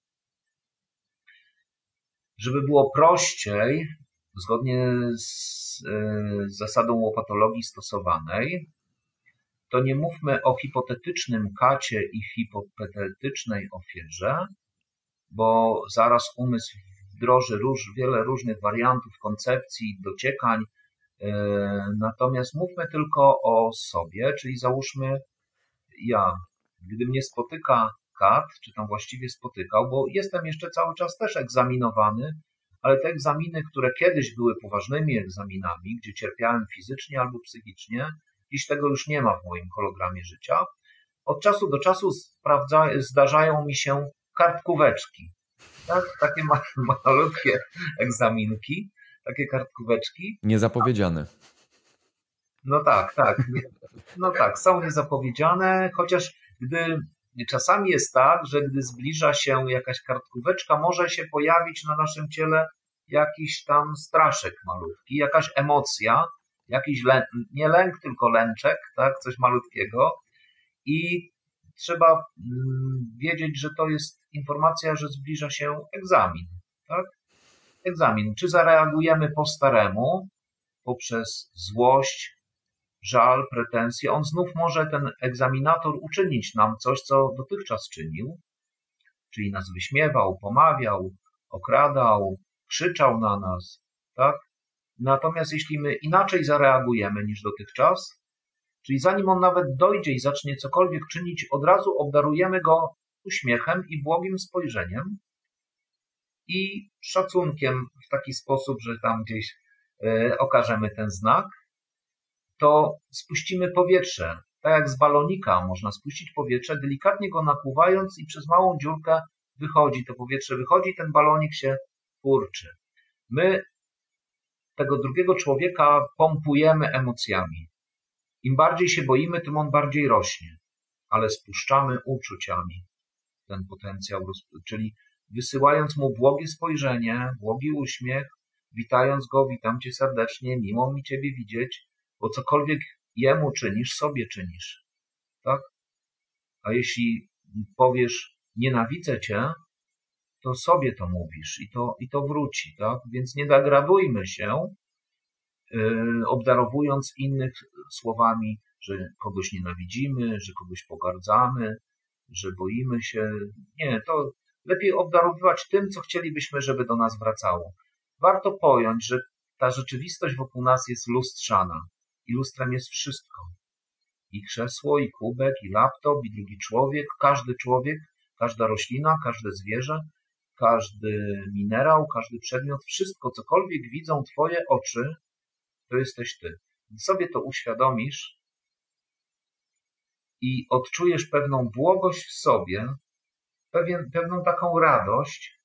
Żeby było prościej, zgodnie z zasadą łopatologii stosowanej, to nie mówmy o hipotetycznym kacie i hipotetycznej ofierze, bo zaraz umysł wdroży wiele różnych wariantów, koncepcji, dociekań. Natomiast mówmy tylko o sobie, czyli załóżmy gdy mnie spotyka kat, czy tam właściwie spotykał, bo jestem jeszcze cały czas też egzaminowany, ale te egzaminy, które kiedyś były poważnymi egzaminami, gdzie cierpiałem fizycznie albo psychicznie, dziś tego już nie ma w moim hologramie życia. Od czasu do czasu zdarzają mi się kartkóweczki. Tak? Takie malutkie egzaminki, takie kartkóweczki. Niezapowiedziane. No tak. No tak, są niezapowiedziane, chociaż czasami jest tak, że gdy zbliża się jakaś kartkóweczka, może się pojawić na naszym ciele jakiś tam straszek malutki, jakaś emocja, jakiś nie lęk, tylko lęczek, tak, coś malutkiego i trzeba wiedzieć, że to jest informacja, że zbliża się egzamin, tak? Egzamin. Czy zareagujemy po staremu, poprzez złość, żal, pretensje? On znów może, ten egzaminator, uczynić nam coś, co dotychczas czynił, czyli nas wyśmiewał, pomawiał, okradał, krzyczał na nas, tak? Natomiast jeśli my inaczej zareagujemy niż dotychczas, czyli zanim on nawet dojdzie i zacznie cokolwiek czynić, od razu obdarujemy go uśmiechem i błogim spojrzeniem i szacunkiem w taki sposób, że tam gdzieś okażemy ten znak, to spuścimy powietrze. Tak jak z balonika można spuścić powietrze, delikatnie go napływając i przez małą dziurkę wychodzi, to powietrze wychodzi, ten balonik się kurczy. My tego drugiego człowieka pompujemy emocjami. Im bardziej się boimy, tym on bardziej rośnie, ale spuszczamy uczuciami ten potencjał, czyli wysyłając mu błogie spojrzenie, błogi uśmiech, witając go, witam cię serdecznie, miło mi ciebie widzieć, bo cokolwiek jemu czynisz, sobie czynisz. Tak? A jeśli powiesz nienawidzę cię, to sobie to mówisz i to wróci. Tak? Więc nie degradujmy się, obdarowując innych słowami, że kogoś nienawidzimy, że kogoś pogardzamy, że boimy się. Nie, to lepiej obdarowywać tym, co chcielibyśmy, żeby do nas wracało. Warto pojąć, że ta rzeczywistość wokół nas jest lustrzana. I lustrem jest wszystko. I krzesło, i kubek, i laptop, i drugi człowiek, każda roślina, każde zwierzę, każdy minerał, każdy przedmiot, wszystko, cokolwiek widzą twoje oczy, to jesteś ty. Gdy sobie to uświadomisz i odczujesz pewną błogość w sobie, pewną taką radość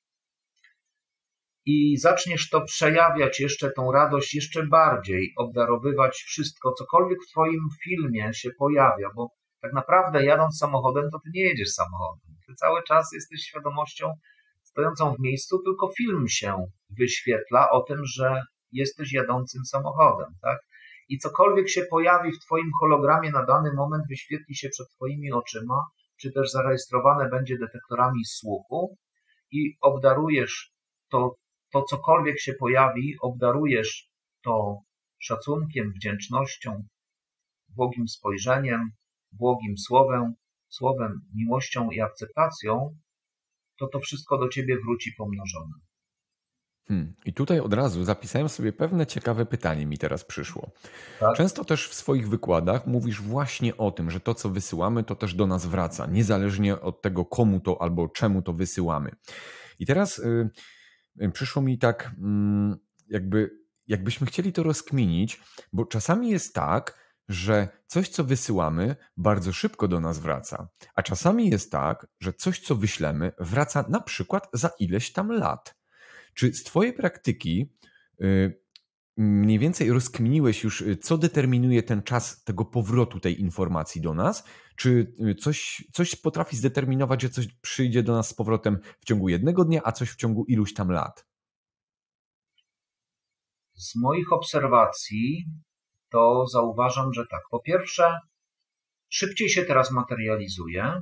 i zaczniesz to przejawiać jeszcze, tą radość jeszcze bardziej, obdarowywać wszystko, cokolwiek w twoim filmie się pojawia, bo tak naprawdę jadąc samochodem, to ty nie jedziesz samochodem. Ty cały czas jesteś świadomością stojącą w miejscu, tylko film się wyświetla o tym, że jesteś jadącym samochodem, tak? I cokolwiek się pojawi w twoim hologramie na dany moment, wyświetli się przed twoimi oczyma, czy też zarejestrowane będzie detektorami słuchu i obdarujesz to cokolwiek się pojawi, obdarujesz to szacunkiem, wdzięcznością, błogim spojrzeniem, błogim słowem, miłością i akceptacją, to wszystko do ciebie wróci pomnożone. I tutaj od razu zapisałem sobie pewne ciekawe pytanie, mi teraz przyszło. Tak? Często też w swoich wykładach mówisz właśnie o tym, że to, co wysyłamy, to też do nas wraca, niezależnie od tego, komu to albo czemu to wysyłamy. I teraz przyszło mi tak, jakbyśmy chcieli to rozkminić, bo czasami jest tak, że coś, co wysyłamy, bardzo szybko do nas wraca, a czasami jest tak, że coś, co wyślemy, wraca na przykład za ileś tam lat. Czy z twojej praktyki mniej więcej rozkminiłeś już, co determinuje ten czas tego powrotu tej informacji do nas? Czy coś potrafi zdeterminować, że coś przyjdzie do nas z powrotem w ciągu jednego dnia, a coś w ciągu iluś tam lat? Z moich obserwacji to zauważam, że tak. Po pierwsze, szybciej się teraz materializuje.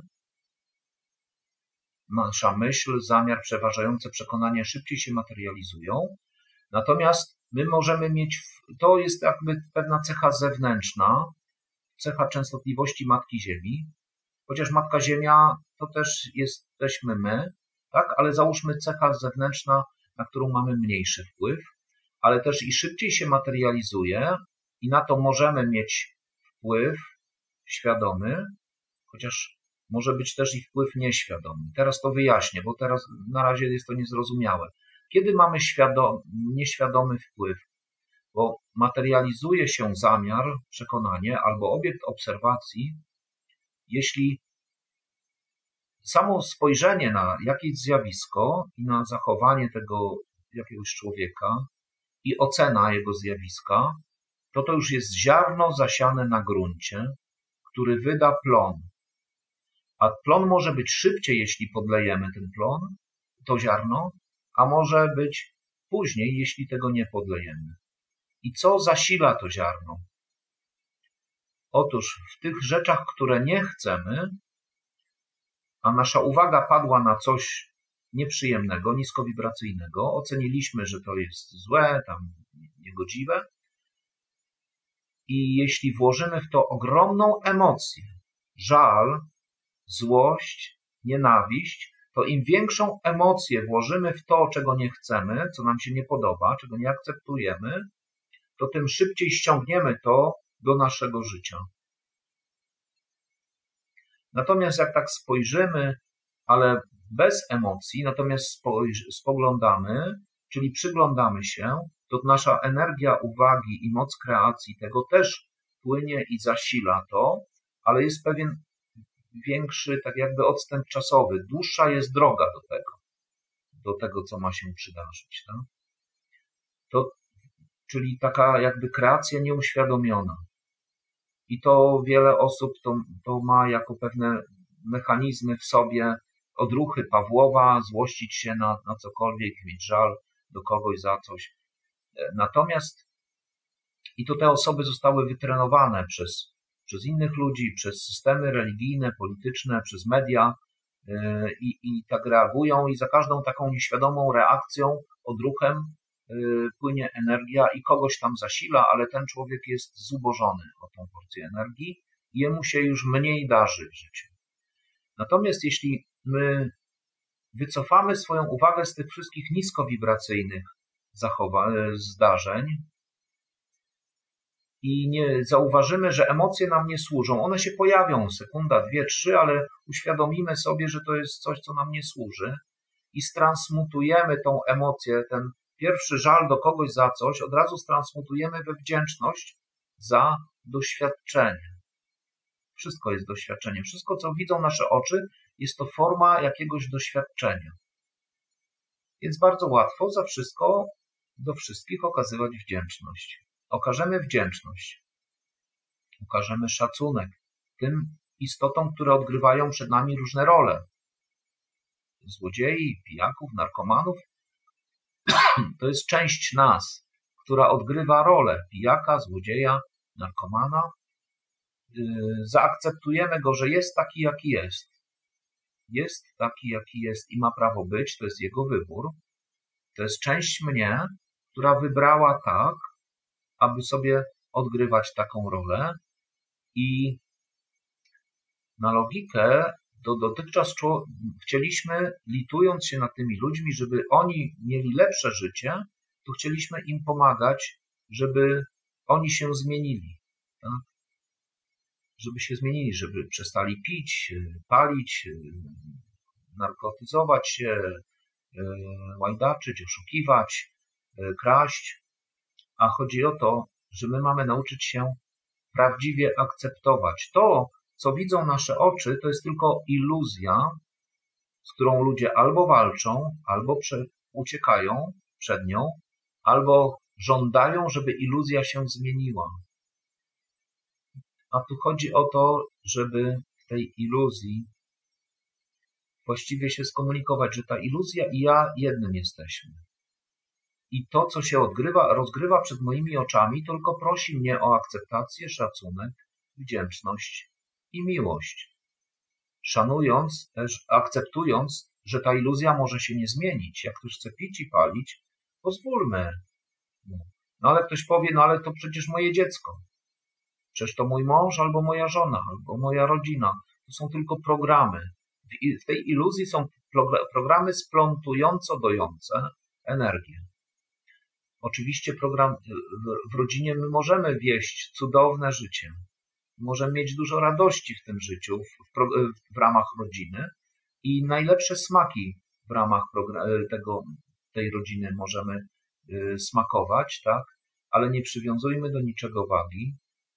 Nasza myśl, zamiar, przeważające przekonanie szybciej się materializują. Natomiast my możemy mieć, to jest jakby pewna cecha zewnętrzna, cecha częstotliwości Matki Ziemi, chociaż Matka Ziemia to też jesteśmy my, tak? Ale załóżmy cecha zewnętrzna, na którą mamy mniejszy wpływ, ale też i szybciej się materializuje i na to możemy mieć wpływ świadomy, chociaż może być też i wpływ nieświadomy. Teraz to wyjaśnię, bo teraz na razie jest to niezrozumiałe. Kiedy mamy nieświadomy wpływ? Bo materializuje się zamiar, przekonanie albo obiekt obserwacji, jeśli samo spojrzenie na jakieś zjawisko i na zachowanie tego jakiegoś człowieka i ocena jego zjawiska, to już jest ziarno zasiane na gruncie, który wyda plon. A plon może być szybciej, jeśli podlejemy ten plon, to ziarno, a może być później, jeśli tego nie podlejemy. I co zasila to ziarno? Otóż w tych rzeczach, które nie chcemy, a nasza uwaga padła na coś nieprzyjemnego, niskowibracyjnego, oceniliśmy, że to jest złe, tam niegodziwe, i jeśli włożymy w to ogromną emocję, żal, złość, nienawiść, to im większą emocję włożymy w to, czego nie chcemy, co nam się nie podoba, czego nie akceptujemy, to tym szybciej ściągniemy to do naszego życia. Natomiast jak tak spojrzymy, ale bez emocji, natomiast spoglądamy, czyli przyglądamy się, to nasza energia uwagi i moc kreacji tego też płynie i zasila to, ale jest pewien większy, tak jakby odstęp czasowy. Dłuższa jest droga do tego, co ma się przydarzyć. Tak? Czyli taka jakby kreacja nieuświadomiona. I to wiele osób to ma jako pewne mechanizmy w sobie, odruchy Pawłowa, złościć się na cokolwiek, mieć żal do kogoś za coś. Natomiast i to te osoby zostały wytrenowane przez innych ludzi, przez systemy religijne, polityczne, przez media i tak reagują i za każdą taką nieświadomą reakcją, odruchem płynie energia i kogoś tam zasila, ale ten człowiek jest zubożony o tą porcję energii i jemu się już mniej darzy w życiu. Natomiast jeśli my wycofamy swoją uwagę z tych wszystkich niskowibracyjnych zdarzeń i nie zauważymy, że emocje nam nie służą, one się pojawią sekunda, 2, 3, ale uświadomimy sobie, że to jest coś, co nam nie służy i stransmutujemy tą emocję, ten pierwszy żal do kogoś za coś, od razu stransmutujemy we wdzięczność za doświadczenie. Wszystko jest doświadczeniem. Wszystko, co widzą nasze oczy, jest to forma jakiegoś doświadczenia. Więc bardzo łatwo za wszystko do wszystkich okazywać wdzięczność. Okażemy wdzięczność. Okażemy szacunek tym istotom, które odgrywają przed nami różne role. Złodziei, pijaków, narkomanów. To jest część nas, która odgrywa rolę pijaka, złodzieja, narkomana. Zaakceptujemy go, że jest taki, jaki jest. Jest taki, jaki jest i ma prawo być, to jest jego wybór. To jest część mnie, która wybrała tak, aby sobie odgrywać taką rolę i na logikę dotychczas chcieliśmy, litując się nad tymi ludźmi, żeby oni mieli lepsze życie, to chcieliśmy im pomagać, żeby oni się zmienili. Tak? Żeby się zmienili, żeby przestali pić, palić, narkotyzować się, łajdaczyć, oszukiwać, kraść. A chodzi o to, że my mamy nauczyć się prawdziwie akceptować. To, co widzą nasze oczy, to jest tylko iluzja, z którą ludzie albo walczą, albo uciekają przed nią, albo żądają, żeby iluzja się zmieniła. A tu chodzi o to, żeby w tej iluzji właściwie się skomunikować, że ta iluzja i ja jednym jesteśmy. I to, co się rozgrywa przed moimi oczami, tylko prosi mnie o akceptację, szacunek, wdzięczność i miłość. Szanując, też akceptując, że ta iluzja może się nie zmienić. Jak ktoś chce pić i palić, pozwólmy. No ale ktoś powie, no ale to przecież moje dziecko. Przecież to mój mąż, albo moja żona, albo moja rodzina. To są tylko programy. W tej iluzji są programy splątująco dojące energię. Oczywiście w rodzinie my możemy wieść cudowne życie. Możemy mieć dużo radości w tym życiu, w ramach rodziny i najlepsze smaki w ramach tej rodziny możemy smakować, tak? Ale nie przywiązujmy do niczego wagi.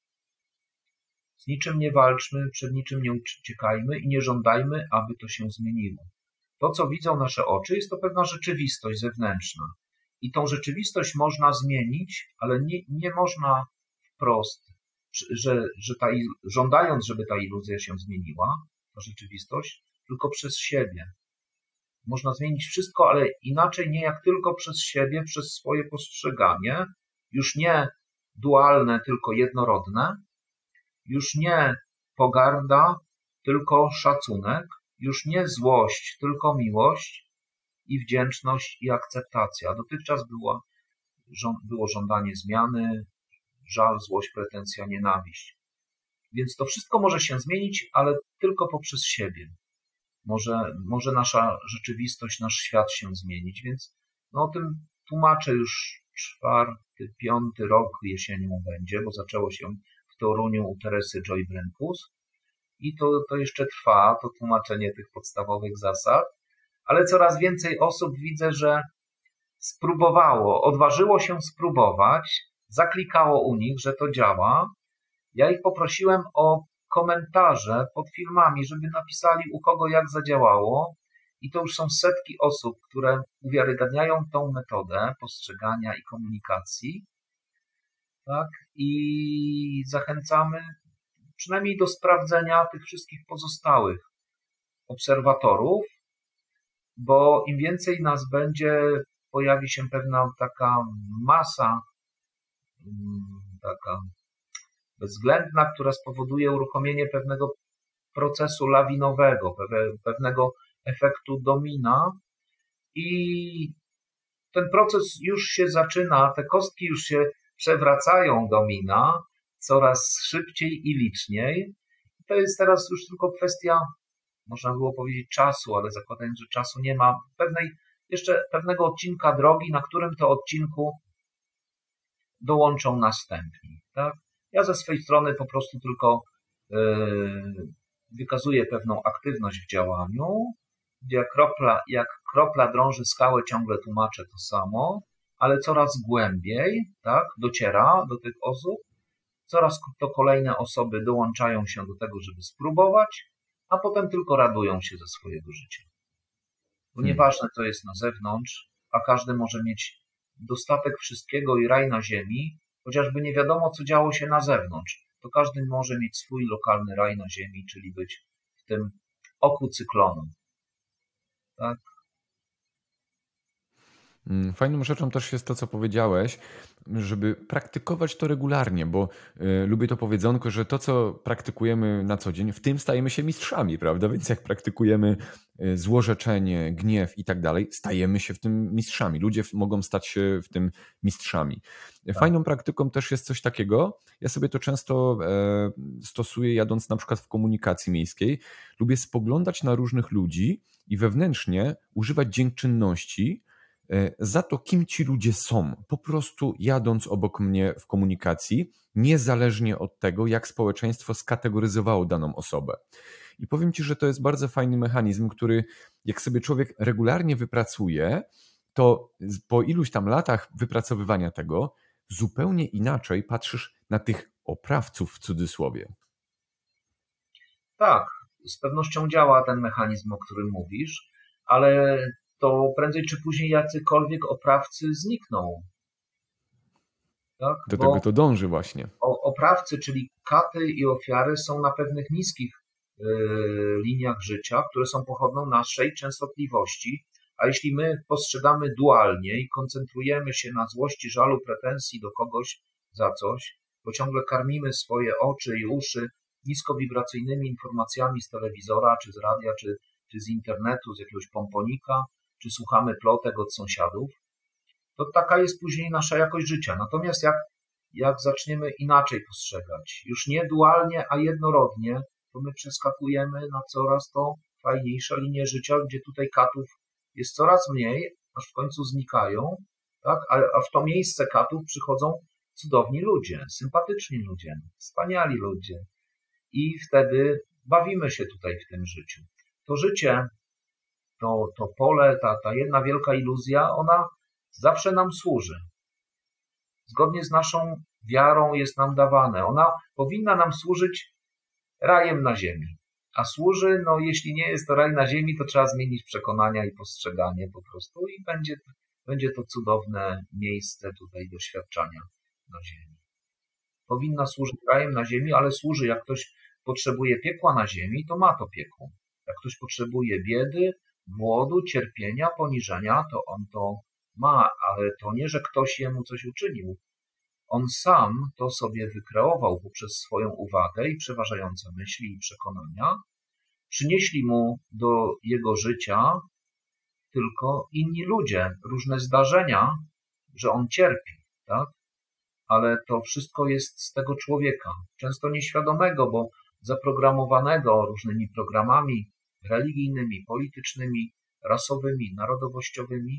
Z niczym nie walczmy, przed niczym nie uciekajmy i nie żądajmy, aby to się zmieniło. To, co widzą nasze oczy, jest to pewna rzeczywistość zewnętrzna. I tą rzeczywistość można zmienić, ale nie można wprost, żądając, żeby ta iluzja się zmieniła, ta rzeczywistość, tylko przez siebie. Można zmienić wszystko, ale inaczej nie jak tylko przez siebie, przez swoje postrzeganie, już nie dualne, tylko jednorodne, już nie pogarda, tylko szacunek, już nie złość, tylko miłość i wdzięczność i akceptacja. Dotychczas było żądanie zmiany, żal, złość, pretensja, nienawiść. Więc to wszystko może się zmienić, ale tylko poprzez siebie. Może nasza rzeczywistość, nasz świat się zmienić, więc o tym tłumaczę już 4., 5. rok jesienią będzie, bo zaczęło się w Toruniu u Teresy Joy Brenkus i to jeszcze trwa, to tłumaczenie tych podstawowych zasad, ale coraz więcej osób widzę, że odważyło się spróbować, zaklikało u nich, że to działa. Ja ich poprosiłem o komentarze pod filmami, żeby napisali u kogo jak zadziałało. I to już są setki osób, które uwiarygadniają tą metodę postrzegania i komunikacji. Tak? I zachęcamy przynajmniej do sprawdzenia tych wszystkich pozostałych obserwatorów, bo im więcej nas będzie, pojawi się pewna taka masa, taka bezwzględna, która spowoduje uruchomienie pewnego procesu lawinowego, pewnego efektu domina i ten proces już się zaczyna, te kostki już się przewracają domina coraz szybciej i liczniej. To jest teraz już tylko kwestia, można było powiedzieć czasu, ale zakładając, że czasu nie ma, jeszcze pewnego odcinka drogi, na którym to odcinku dołączą następni. Tak? Ja ze swojej strony po prostu tylko wykazuję pewną aktywność w działaniu, gdzie jak kropla drąży skałę, ciągle tłumaczę to samo, ale coraz głębiej, tak, dociera do tych osób, coraz to kolejne osoby dołączają się do tego, żeby spróbować, a potem tylko radują się ze swojego życia. Bo nieważne, co jest na zewnątrz, a każdy może mieć dostatek wszystkiego i raj na ziemi, chociażby nie wiadomo, co działo się na zewnątrz, to każdy może mieć swój lokalny raj na ziemi, czyli być w tym oku cyklonu. Tak? Fajną rzeczą też jest to, co powiedziałeś, żeby praktykować to regularnie, bo lubię to powiedzonko, że to, co praktykujemy na co dzień, w tym stajemy się mistrzami, prawda? Więc jak praktykujemy złorzeczenie, gniew i tak dalej, stajemy się w tym mistrzami. Ludzie mogą stać się w tym mistrzami. Fajną praktyką też jest coś takiego, ja sobie to często stosuję jadąc na przykład w komunikacji miejskiej. Lubię spoglądać na różnych ludzi i wewnętrznie używać dziękczynności za to, kim ci ludzie są, po prostu jadąc obok mnie w komunikacji, niezależnie od tego, jak społeczeństwo skategoryzowało daną osobę. I powiem ci, że to jest bardzo fajny mechanizm, który jak sobie człowiek regularnie wypracuje, to po iluś tam latach wypracowywania tego zupełnie inaczej patrzysz na tych oprawców w cudzysłowie. Tak, z pewnością działa ten mechanizm, o którym mówisz, ale to prędzej czy później jacykolwiek oprawcy znikną. Tak? Do tego to dąży właśnie. Oprawcy, czyli katy i ofiary są na pewnych niskich liniach życia, które są pochodną naszej częstotliwości, a jeśli my postrzegamy dualnie i koncentrujemy się na złości, żalu, pretensji do kogoś za coś, bo ciągle karmimy swoje oczy i uszy niskowibracyjnymi informacjami z telewizora, czy z radia, czy z internetu, z jakiegoś pomponika, czy słuchamy plotek od sąsiadów, to taka jest później nasza jakość życia. Natomiast jak zaczniemy inaczej postrzegać, już nie dualnie, a jednorodnie, to my przeskakujemy na coraz to fajniejsze linie życia, gdzie tutaj katów jest coraz mniej, aż w końcu znikają, tak? A w to miejsce katów przychodzą cudowni ludzie, sympatyczni ludzie, wspaniali ludzie. I wtedy bawimy się tutaj w tym życiu. To życie, to pole, ta jedna wielka iluzja, ona zawsze nam służy. Zgodnie z naszą wiarą jest nam dawane. Ona powinna nam służyć rajem na ziemi. A służy, no jeśli nie jest to raj na ziemi, to trzeba zmienić przekonania i postrzeganie po prostu i będzie to cudowne miejsce tutaj doświadczania na ziemi. Powinna służyć rajem na ziemi, ale służy, jak ktoś potrzebuje piekła na ziemi, to ma to piekło. Jak ktoś potrzebuje biedy, głodu, cierpienia, poniżenia, to on to ma, ale to nie, że ktoś jemu coś uczynił. On sam to sobie wykreował poprzez swoją uwagę i przeważające myśli i przekonania. Przynieśli mu do jego życia tylko inni ludzie, różne zdarzenia, że on cierpi, tak? Ale to wszystko jest z tego człowieka, często nieświadomego, bo zaprogramowanego różnymi programami religijnymi, politycznymi, rasowymi, narodowościowymi.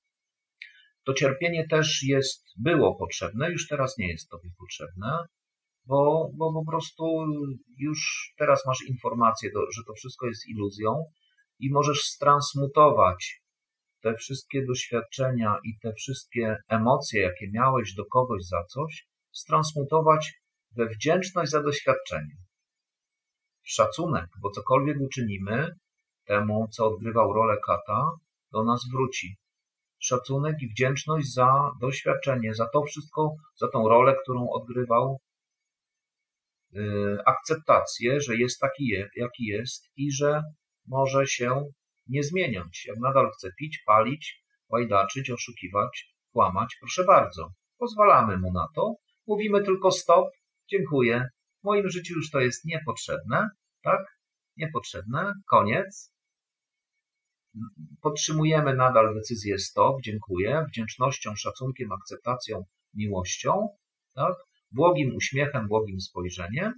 To cierpienie też było potrzebne, już teraz nie jest tobie potrzebne, bo po prostu już teraz masz informację, że to wszystko jest iluzją i możesz stransmutować te wszystkie doświadczenia i te wszystkie emocje, jakie miałeś do kogoś za coś, stransmutować we wdzięczność za doświadczenie. Szacunek, bo cokolwiek uczynimy temu, co odgrywał rolę kata, do nas wróci. Szacunek i wdzięczność za doświadczenie, za to wszystko, za tą rolę, którą odgrywał, akceptację, że jest taki, jaki jest i że może się nie zmieniać. Jak nadal chce pić, palić, łajdaczyć, oszukiwać, kłamać, proszę bardzo. Pozwalamy mu na to. Mówimy tylko stop, dziękuję. W moim życiu już to jest niepotrzebne, tak? Niepotrzebne, koniec. Podtrzymujemy nadal decyzję stop, dziękuję, wdzięcznością, szacunkiem, akceptacją, miłością, tak? Błogim uśmiechem, błogim spojrzeniem.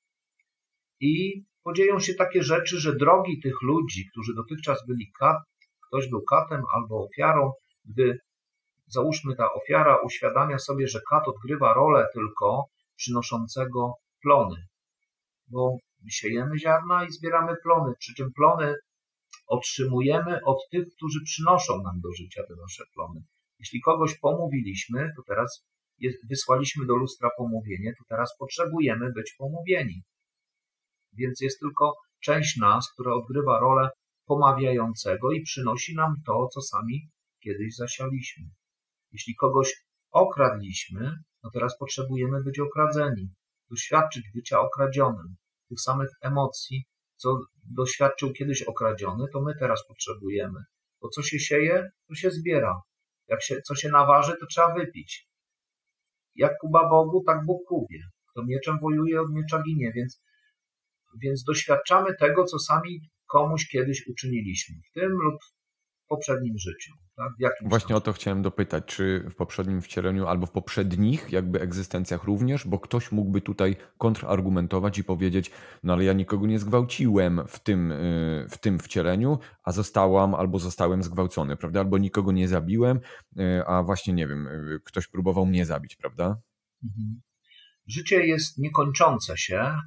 I podzieją się takie rzeczy, że drogi tych ludzi, którzy dotychczas byli ktoś był katem albo ofiarą, gdy załóżmy ta ofiara uświadamia sobie, że kat odgrywa rolę tylko przynoszącego plony, bo siejemy ziarna i zbieramy plony, przy czym plony otrzymujemy od tych, którzy przynoszą nam do życia te nasze plony. Jeśli kogoś pomówiliśmy, to teraz wysłaliśmy do lustra pomówienie, to teraz potrzebujemy być pomówieni. Więc jest tylko część nas, która odgrywa rolę pomawiającego i przynosi nam to, co sami kiedyś zasialiśmy. Jeśli kogoś okradliśmy, to teraz potrzebujemy być okradzeni, doświadczyć bycia okradzionym, tych samych emocji, co doświadczył kiedyś okradziony, to my teraz potrzebujemy. Bo co się sieje, to się zbiera. Co się naważy, to trzeba wypić. Jak Kuba Bogu, tak Bóg Kubie. Kto mieczem wojuje, od miecza ginie, więc doświadczamy tego, co sami komuś kiedyś uczyniliśmy, w tym lub w poprzednim życiu. Tak? Właśnie o to chciałem dopytać, czy w poprzednim wcieleniu albo w poprzednich jakby egzystencjach również, bo ktoś mógłby tutaj kontrargumentować i powiedzieć, no ale ja nikogo nie zgwałciłem w tym wcieleniu, a zostałem zgwałcony, prawda? Albo nikogo nie zabiłem, a właśnie nie wiem, ktoś próbował mnie zabić, prawda? Mhm. Życie jest niekończące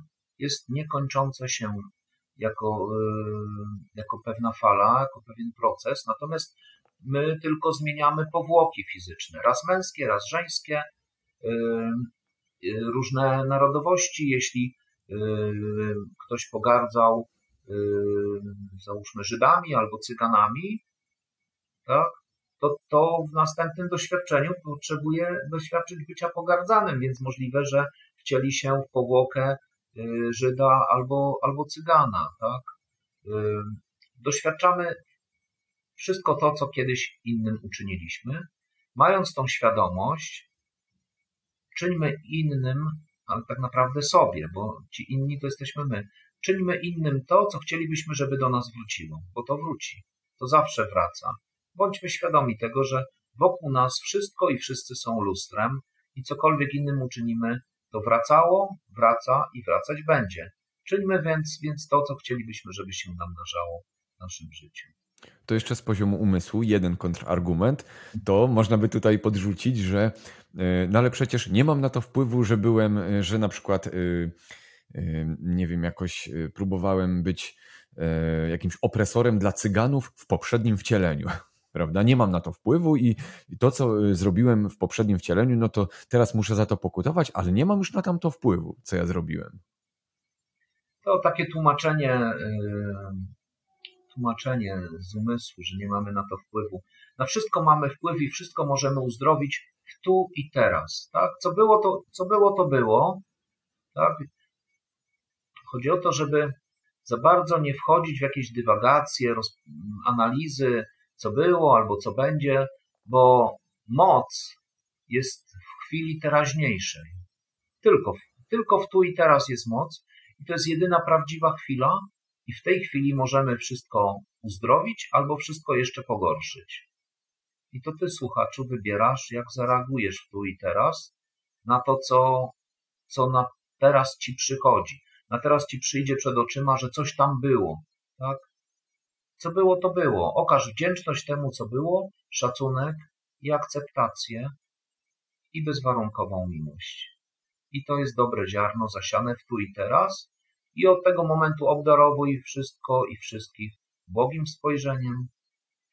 się jako pewna fala, jako pewien proces, natomiast my tylko zmieniamy powłoki fizyczne, raz męskie, raz żeńskie, różne narodowości. Jeśli ktoś pogardzał, załóżmy, Żydami albo Cyganami, tak, to w następnym doświadczeniu potrzebuje doświadczyć bycia pogardzanym, więc możliwe, że wcieli się w powłokę Żyda albo Cygana. Tak? Doświadczamy wszystko to, co kiedyś innym uczyniliśmy. Mając tą świadomość, czyńmy innym, ale tak naprawdę sobie, bo ci inni to jesteśmy my. Czyńmy innym to, co chcielibyśmy, żeby do nas wróciło, bo to wróci. To zawsze wraca. Bądźmy świadomi tego, że wokół nas wszystko i wszyscy są lustrem i cokolwiek innym uczynimy, to wracało, wraca i wracać będzie. Czyńmy więc to, co chcielibyśmy, żeby się namnażało w naszym życiu. To jeszcze z poziomu umysłu jeden kontrargument, to można by tutaj podrzucić, że no ale przecież nie mam na to wpływu, że na przykład nie wiem, jakoś próbowałem być jakimś opresorem dla Cyganów w poprzednim wcieleniu. Prawda? Nie mam na to wpływu i to, co zrobiłem w poprzednim wcieleniu, no to teraz muszę za to pokutować, ale nie mam już na tamto wpływu, co ja zrobiłem. To takie tłumaczenie z umysłu, że nie mamy na to wpływu. Na wszystko mamy wpływ i wszystko możemy uzdrowić w tu i teraz. Tak? Co było, to było. Tak? Chodzi o to, żeby za bardzo nie wchodzić w jakieś dywagacje, analizy, co było albo co będzie, bo moc jest w chwili teraźniejszej. Tylko w tu i teraz jest moc i to jest jedyna prawdziwa chwila i w tej chwili możemy wszystko uzdrowić albo wszystko jeszcze pogorszyć. I to ty, słuchaczu, wybierasz, jak zareagujesz w tu i teraz na to, co na teraz ci przychodzi. Na teraz ci przyjdzie przed oczyma, że coś tam było, tak? Co było, to było. Okaż wdzięczność temu, co było, szacunek i akceptację i bezwarunkową miłość. I to jest dobre ziarno zasiane w tu i teraz i od tego momentu obdarowuj wszystko i wszystkich błogim spojrzeniem,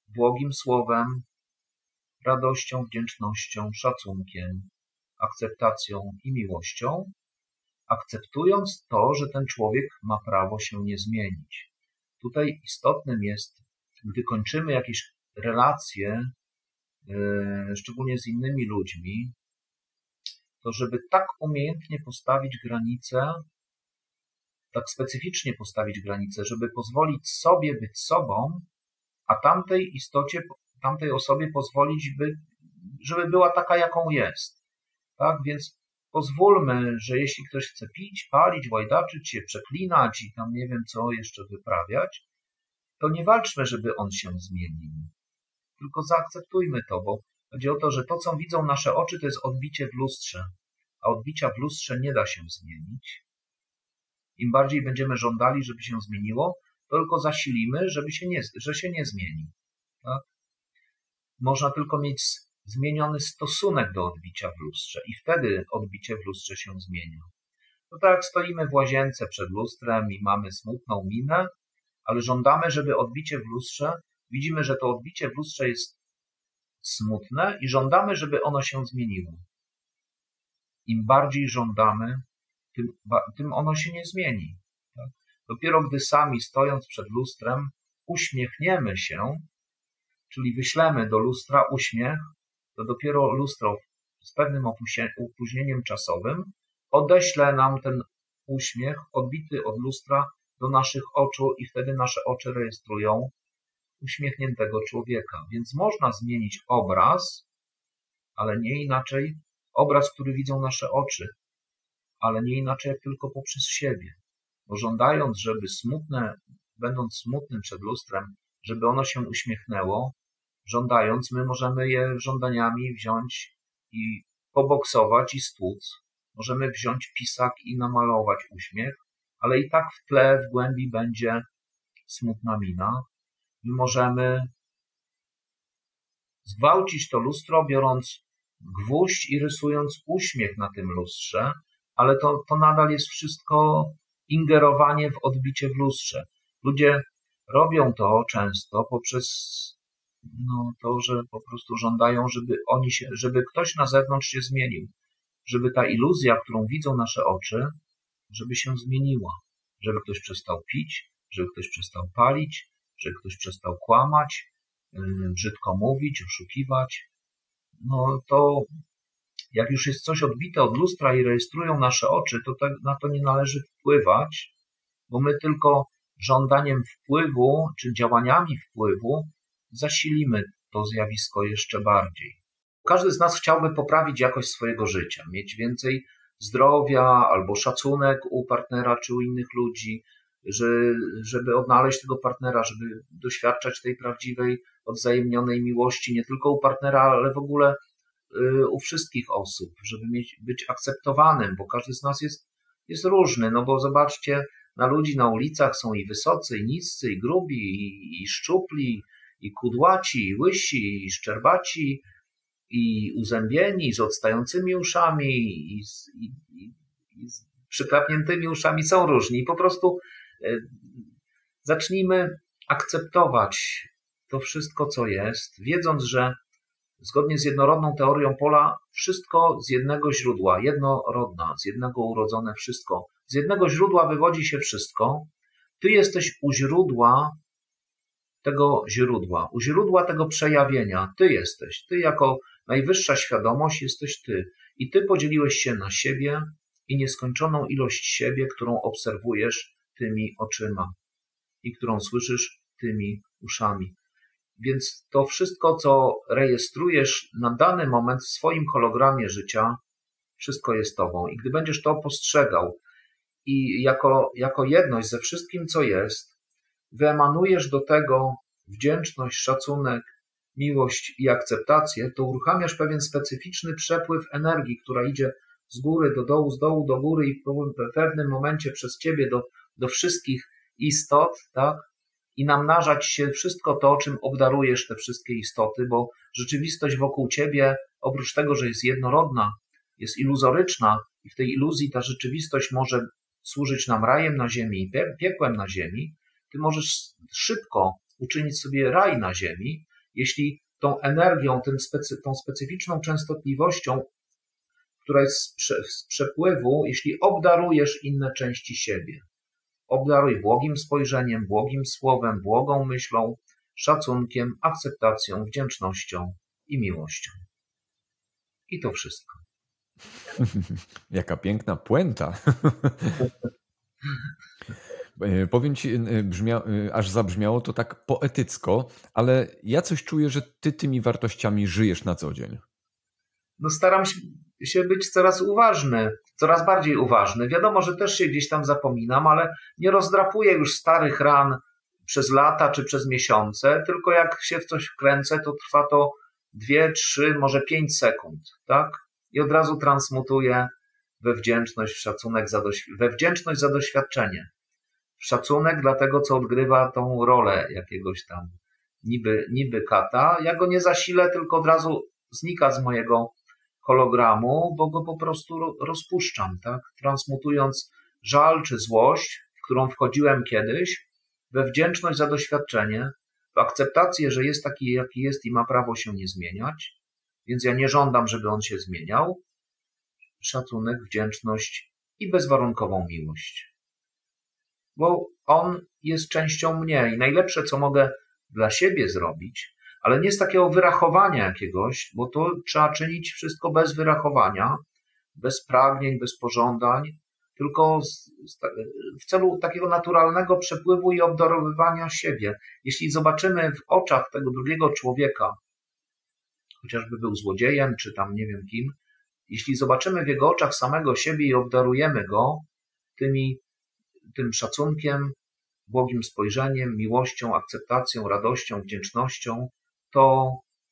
błogim słowem, radością, wdzięcznością, szacunkiem, akceptacją i miłością, akceptując to, że ten człowiek ma prawo się nie zmienić. Tutaj istotnym jest, gdy kończymy jakieś relacje, szczególnie z innymi ludźmi, to żeby tak umiejętnie postawić granicę, tak specyficznie postawić granicę, żeby pozwolić sobie być sobą, a tamtej istocie, tamtej osobie pozwolić, żeby była taka, jaką jest. Tak? Więc pozwólmy, że jeśli ktoś chce pić, palić, łajdaczyć się, przeklinać i tam nie wiem co jeszcze wyprawiać, to nie walczmy, żeby on się zmienił. Tylko zaakceptujmy to, bo chodzi o to, że to, co widzą nasze oczy, to jest odbicie w lustrze, a odbicia w lustrze nie da się zmienić. Im bardziej będziemy żądali, żeby się zmieniło, to tylko zasilimy, że się nie zmieni. Tak? Można tylko mieć zmieniony stosunek do odbicia w lustrze i wtedy odbicie w lustrze się zmienia. To tak jak stoimy w łazience przed lustrem i mamy smutną minę, ale żądamy, żeby odbicie w lustrze, widzimy, że to odbicie w lustrze jest smutne i żądamy, żeby ono się zmieniło. Im bardziej żądamy, tym ono się nie zmieni. Tak? Dopiero gdy sami, stojąc przed lustrem, uśmiechniemy się, czyli wyślemy do lustra uśmiech, to dopiero lustro z pewnym opóźnieniem czasowym odeśle nam ten uśmiech odbity od lustra do naszych oczu i wtedy nasze oczy rejestrują uśmiechniętego człowieka. Więc można zmienić obraz, ale nie inaczej, obraz, który widzą nasze oczy, ale nie inaczej jak tylko poprzez siebie. Bo żądając, żeby będąc smutnym przed lustrem, żeby ono się uśmiechnęło, żądając, my możemy je żądaniami wziąć i poboksować i stłuc. Możemy wziąć pisak i namalować uśmiech, ale i tak w tle, w głębi będzie smutna mina. My możemy zgwałcić to lustro, biorąc gwóźdź i rysując uśmiech na tym lustrze, ale to nadal jest wszystko ingerowanie w odbicie w lustrze. Ludzie robią to często poprzez to, że po prostu żądają, żeby ktoś na zewnątrz się zmienił, żeby ta iluzja, którą widzą nasze oczy, żeby się zmieniła, żeby ktoś przestał pić, żeby ktoś przestał palić, żeby ktoś przestał kłamać, brzydko mówić, oszukiwać. To jak już jest coś odbite od lustra i rejestrują nasze oczy, to na to nie należy wpływać, bo my tylko żądaniem wpływu, czy działaniami wpływu zasilimy to zjawisko jeszcze bardziej. Każdy z nas chciałby poprawić jakość swojego życia, mieć więcej zdrowia albo szacunek u partnera czy u innych ludzi, żeby odnaleźć tego partnera, żeby doświadczać tej prawdziwej, odwzajemnionej miłości nie tylko u partnera, ale w ogóle u wszystkich osób, żeby być akceptowanym, bo każdy z nas jest różny, bo zobaczcie, na ludzi na ulicach są i wysocy, i niscy, i grubi, i szczupli, i kudłaci, i łysi, i szczerbaci, i uzębieni, z odstającymi uszami, i z przyklapniętymi uszami, są różni. I po prostu zacznijmy akceptować to wszystko, co jest, wiedząc, że zgodnie z jednorodną teorią pola, wszystko z jednego źródła, jednorodna, z jednego urodzone wszystko. Z jednego źródła wywodzi się wszystko. Ty jesteś u źródła tego przejawienia. Ty jesteś. Ty jako najwyższa świadomość jesteś ty. I ty podzieliłeś się na siebie i nieskończoną ilość siebie, którą obserwujesz tymi oczyma i którą słyszysz tymi uszami. Więc to wszystko, co rejestrujesz na dany moment w swoim hologramie życia, wszystko jest tobą. I gdy będziesz to postrzegał i jako jedność ze wszystkim, co jest, wyemanujesz do tego wdzięczność, szacunek, miłość i akceptację, to uruchamiasz pewien specyficzny przepływ energii, która idzie z góry do dołu, z dołu do góry i w pewnym momencie przez ciebie do wszystkich istot, tak? I namnażać się wszystko to, czym obdarujesz te wszystkie istoty, bo rzeczywistość wokół ciebie, oprócz tego, że jest jednorodna, jest iluzoryczna i w tej iluzji ta rzeczywistość może służyć nam rajem na ziemi i piekłem na ziemi, ty możesz szybko uczynić sobie raj na ziemi jeśli tą energią, tą specyficzną częstotliwością, która jest z przepływu, jeśli obdarujesz inne części siebie. Obdaruj błogim spojrzeniem, błogim słowem, błogą myślą, szacunkiem, akceptacją, wdzięcznością i miłością. I to wszystko. Jaka piękna puenta. Powiem ci, aż zabrzmiało to tak poetycko, ale ja coś czuję, że ty tymi wartościami żyjesz na co dzień. No staram się być coraz uważny, coraz bardziej uważny. Wiadomo, że też się gdzieś tam zapominam, ale nie rozdrapuję już starych ran przez lata czy przez miesiące, tylko jak się w coś wkręcę, to trwa to 2, 3, może 5 sekund, tak? I od razu transmutuję we wdzięczność, w szacunek, we wdzięczność za doświadczenie. W szacunek dla tego, co odgrywa tą rolę jakiegoś tam niby kata. Ja go nie zasilę, tylko od razu znika z mojego hologramu, bo go po prostu rozpuszczam, tak? Transmutując żal czy złość, w którą wchodziłem kiedyś, we wdzięczność za doświadczenie, w akceptację, że jest taki, jaki jest i ma prawo się nie zmieniać, więc ja nie żądam, żeby on się zmieniał. Szacunek, wdzięczność i bezwarunkową miłość. Bo on jest częścią mnie i najlepsze, co mogę dla siebie zrobić, ale nie z takiego wyrachowania jakiegoś, bo to trzeba czynić wszystko bez wyrachowania, bez pragnień, bez pożądań, tylko w celu takiego naturalnego przepływu i obdarowywania siebie. Jeśli zobaczymy w oczach tego drugiego człowieka, chociażby był złodziejem, czy tam nie wiem kim, jeśli zobaczymy w jego oczach samego siebie i obdarujemy go tym szacunkiem, błogim spojrzeniem, miłością, akceptacją, radością, wdzięcznością, to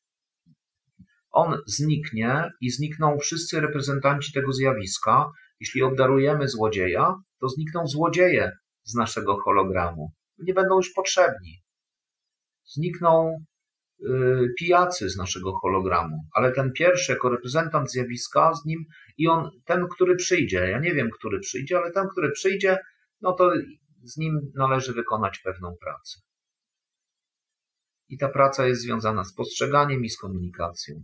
on zniknie i znikną wszyscy reprezentanci tego zjawiska. Jeśli obdarujemy złodzieja, to znikną złodzieje z naszego hologramu. Nie będą już potrzebni. Znikną pijacy z naszego hologramu, ale ten pierwszy jako reprezentant zjawiska z nim i on, ten, który przyjdzie, ja nie wiem, który przyjdzie, ale ten, który przyjdzie, no to z nim należy wykonać pewną pracę. I ta praca jest związana z postrzeganiem i z komunikacją.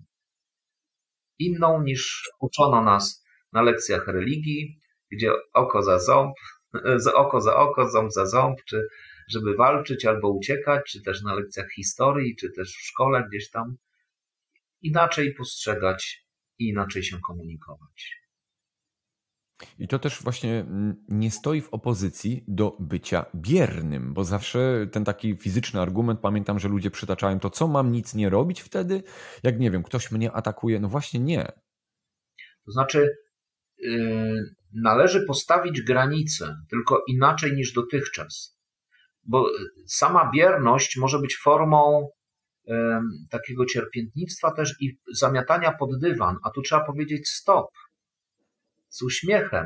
Inną niż uczono nas na lekcjach religii, gdzie oko za ząb, oko za oko, ząb za ząb, czy żeby walczyć albo uciekać, czy też na lekcjach historii, czy też w szkole gdzieś tam. Inaczej postrzegać i inaczej się komunikować. I to też właśnie nie stoi w opozycji do bycia biernym, bo zawsze ten taki fizyczny argument, pamiętam, że ludzie przytaczają to, co mam nic nie robić wtedy, jak nie wiem, ktoś mnie atakuje, no właśnie nie. To znaczy należy postawić granicę, tylko inaczej niż dotychczas, bo sama bierność może być formą takiego cierpiętnictwa też i zamiatania pod dywan, a tu trzeba powiedzieć stop. Z uśmiechem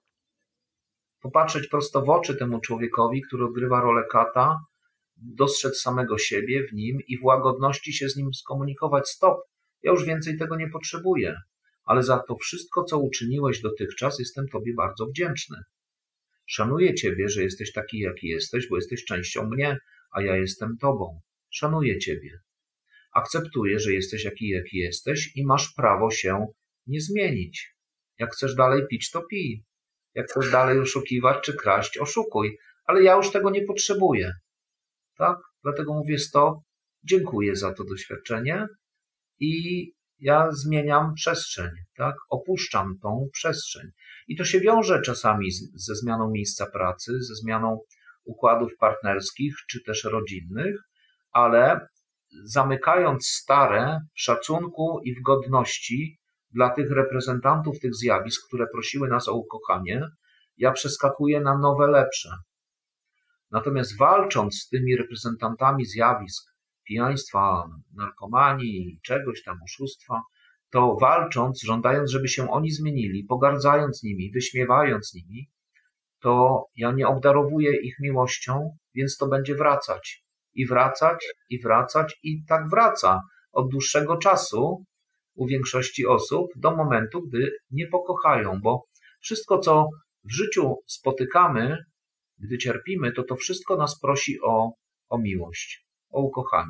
popatrzeć prosto w oczy temu człowiekowi, który odgrywa rolę kata, dostrzec samego siebie w nim i w łagodności się z nim skomunikować. Stop, ja już więcej tego nie potrzebuję, ale za to wszystko, co uczyniłeś dotychczas, jestem Tobie bardzo wdzięczny. Szanuję Ciebie, że jesteś taki, jaki jesteś, bo jesteś częścią mnie, a ja jestem Tobą. Szanuję Ciebie. Akceptuję, że jesteś jaki jesteś i masz prawo się nie zmienić. Jak chcesz dalej pić, to pij. Jak chcesz dalej oszukiwać czy kraść, oszukuj. Ale ja już tego nie potrzebuję. Tak? Dlatego mówię stop, dziękuję za to doświadczenie i ja zmieniam przestrzeń. Tak? Opuszczam tą przestrzeń. I to się wiąże czasami ze zmianą miejsca pracy, ze zmianą układów partnerskich czy też rodzinnych, ale zamykając stare w szacunku i w godności dla tych reprezentantów tych zjawisk, które prosiły nas o ukochanie, ja przeskakuję na nowe, lepsze. Natomiast walcząc z tymi reprezentantami zjawisk pijaństwa, narkomanii, czegoś tam, oszustwa, to walcząc, żądając, żeby się oni zmienili, pogardzając nimi, wyśmiewając nimi, to ja nie obdarowuję ich miłością, więc to będzie wracać. I wracać, i wracać, i tak wraca od dłuższego czasu u większości osób do momentu, gdy nie pokochają, bo wszystko, co w życiu spotykamy, gdy cierpimy, to wszystko nas prosi o miłość, o ukochanie.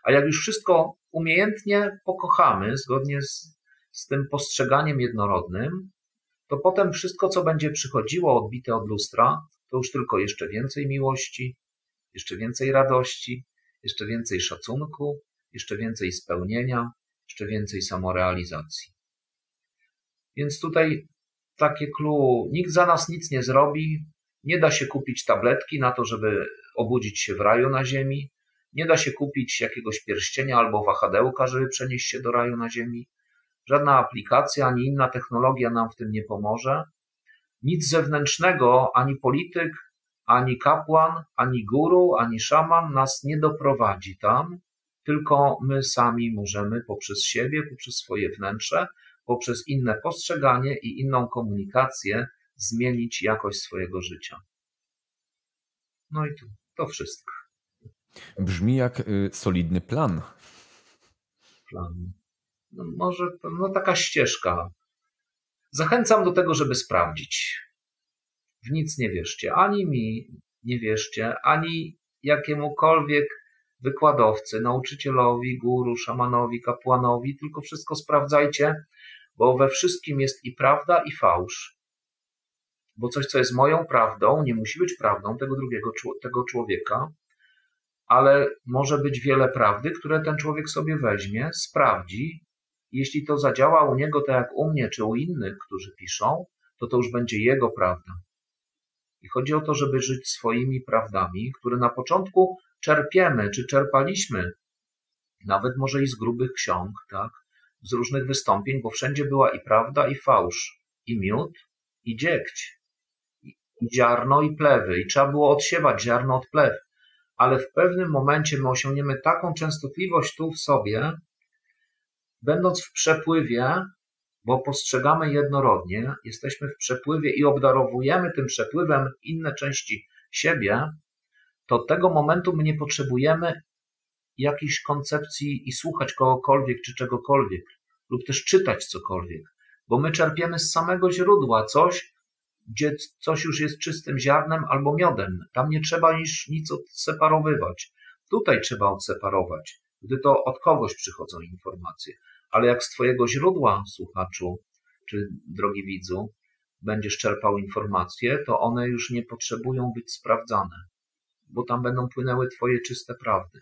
A jak już wszystko umiejętnie pokochamy, zgodnie z tym postrzeganiem jednorodnym, to potem wszystko, co będzie przychodziło odbite od lustra, to już tylko jeszcze więcej miłości, jeszcze więcej radości, jeszcze więcej szacunku, jeszcze więcej spełnienia, jeszcze więcej samorealizacji. Więc tutaj takie clue, nikt za nas nic nie zrobi, nie da się kupić tabletki na to, żeby obudzić się w raju na ziemi, nie da się kupić jakiegoś pierścienia albo wahadełka, żeby przenieść się do raju na ziemi. Żadna aplikacja ani inna technologia nam w tym nie pomoże. Nic zewnętrznego, ani polityk, ani kapłan, ani guru, ani szaman nas nie doprowadzi tam, tylko my sami możemy poprzez siebie, poprzez swoje wnętrze, poprzez inne postrzeganie i inną komunikację zmienić jakość swojego życia. No i to wszystko. Brzmi jak solidny plan. No może taka ścieżka. Zachęcam do tego, żeby sprawdzić. W nic nie wierzcie. Ani mi nie wierzcie, ani jakiemukolwiek wykładowcy, nauczycielowi, guru, szamanowi, kapłanowi, tylko wszystko sprawdzajcie, bo we wszystkim jest i prawda, i fałsz. Bo coś, co jest moją prawdą, nie musi być prawdą tego człowieka, ale może być wiele prawdy, które ten człowiek sobie weźmie, sprawdzi. Jeśli to zadziała u niego tak jak u mnie, czy u innych, którzy piszą, to już będzie jego prawda. I chodzi o to, żeby żyć swoimi prawdami, które na początku czerpiemy, czy czerpaliśmy, nawet może i z grubych ksiąg, tak, z różnych wystąpień, bo wszędzie była i prawda, i fałsz, i miód, i dziegć, i ziarno, i plewy, i trzeba było odsiewać ziarno od plew. Ale w pewnym momencie my osiągniemy taką częstotliwość tu w sobie, będąc w przepływie, bo postrzegamy jednorodnie, jesteśmy w przepływie i obdarowujemy tym przepływem inne części siebie, to od tego momentu my nie potrzebujemy jakiejś koncepcji i słuchać kogokolwiek czy czegokolwiek, lub też czytać cokolwiek, bo my czerpiemy z samego źródła coś, gdzie coś już jest czystym ziarnem albo miodem. Tam nie trzeba nic odseparowywać. Tutaj trzeba odseparować, gdy to od kogoś przychodzą informacje. Ale jak z twojego źródła, słuchaczu, czy drogi widzu, będziesz czerpał informacje, to one już nie potrzebują być sprawdzane, bo tam będą płynęły twoje czyste prawdy.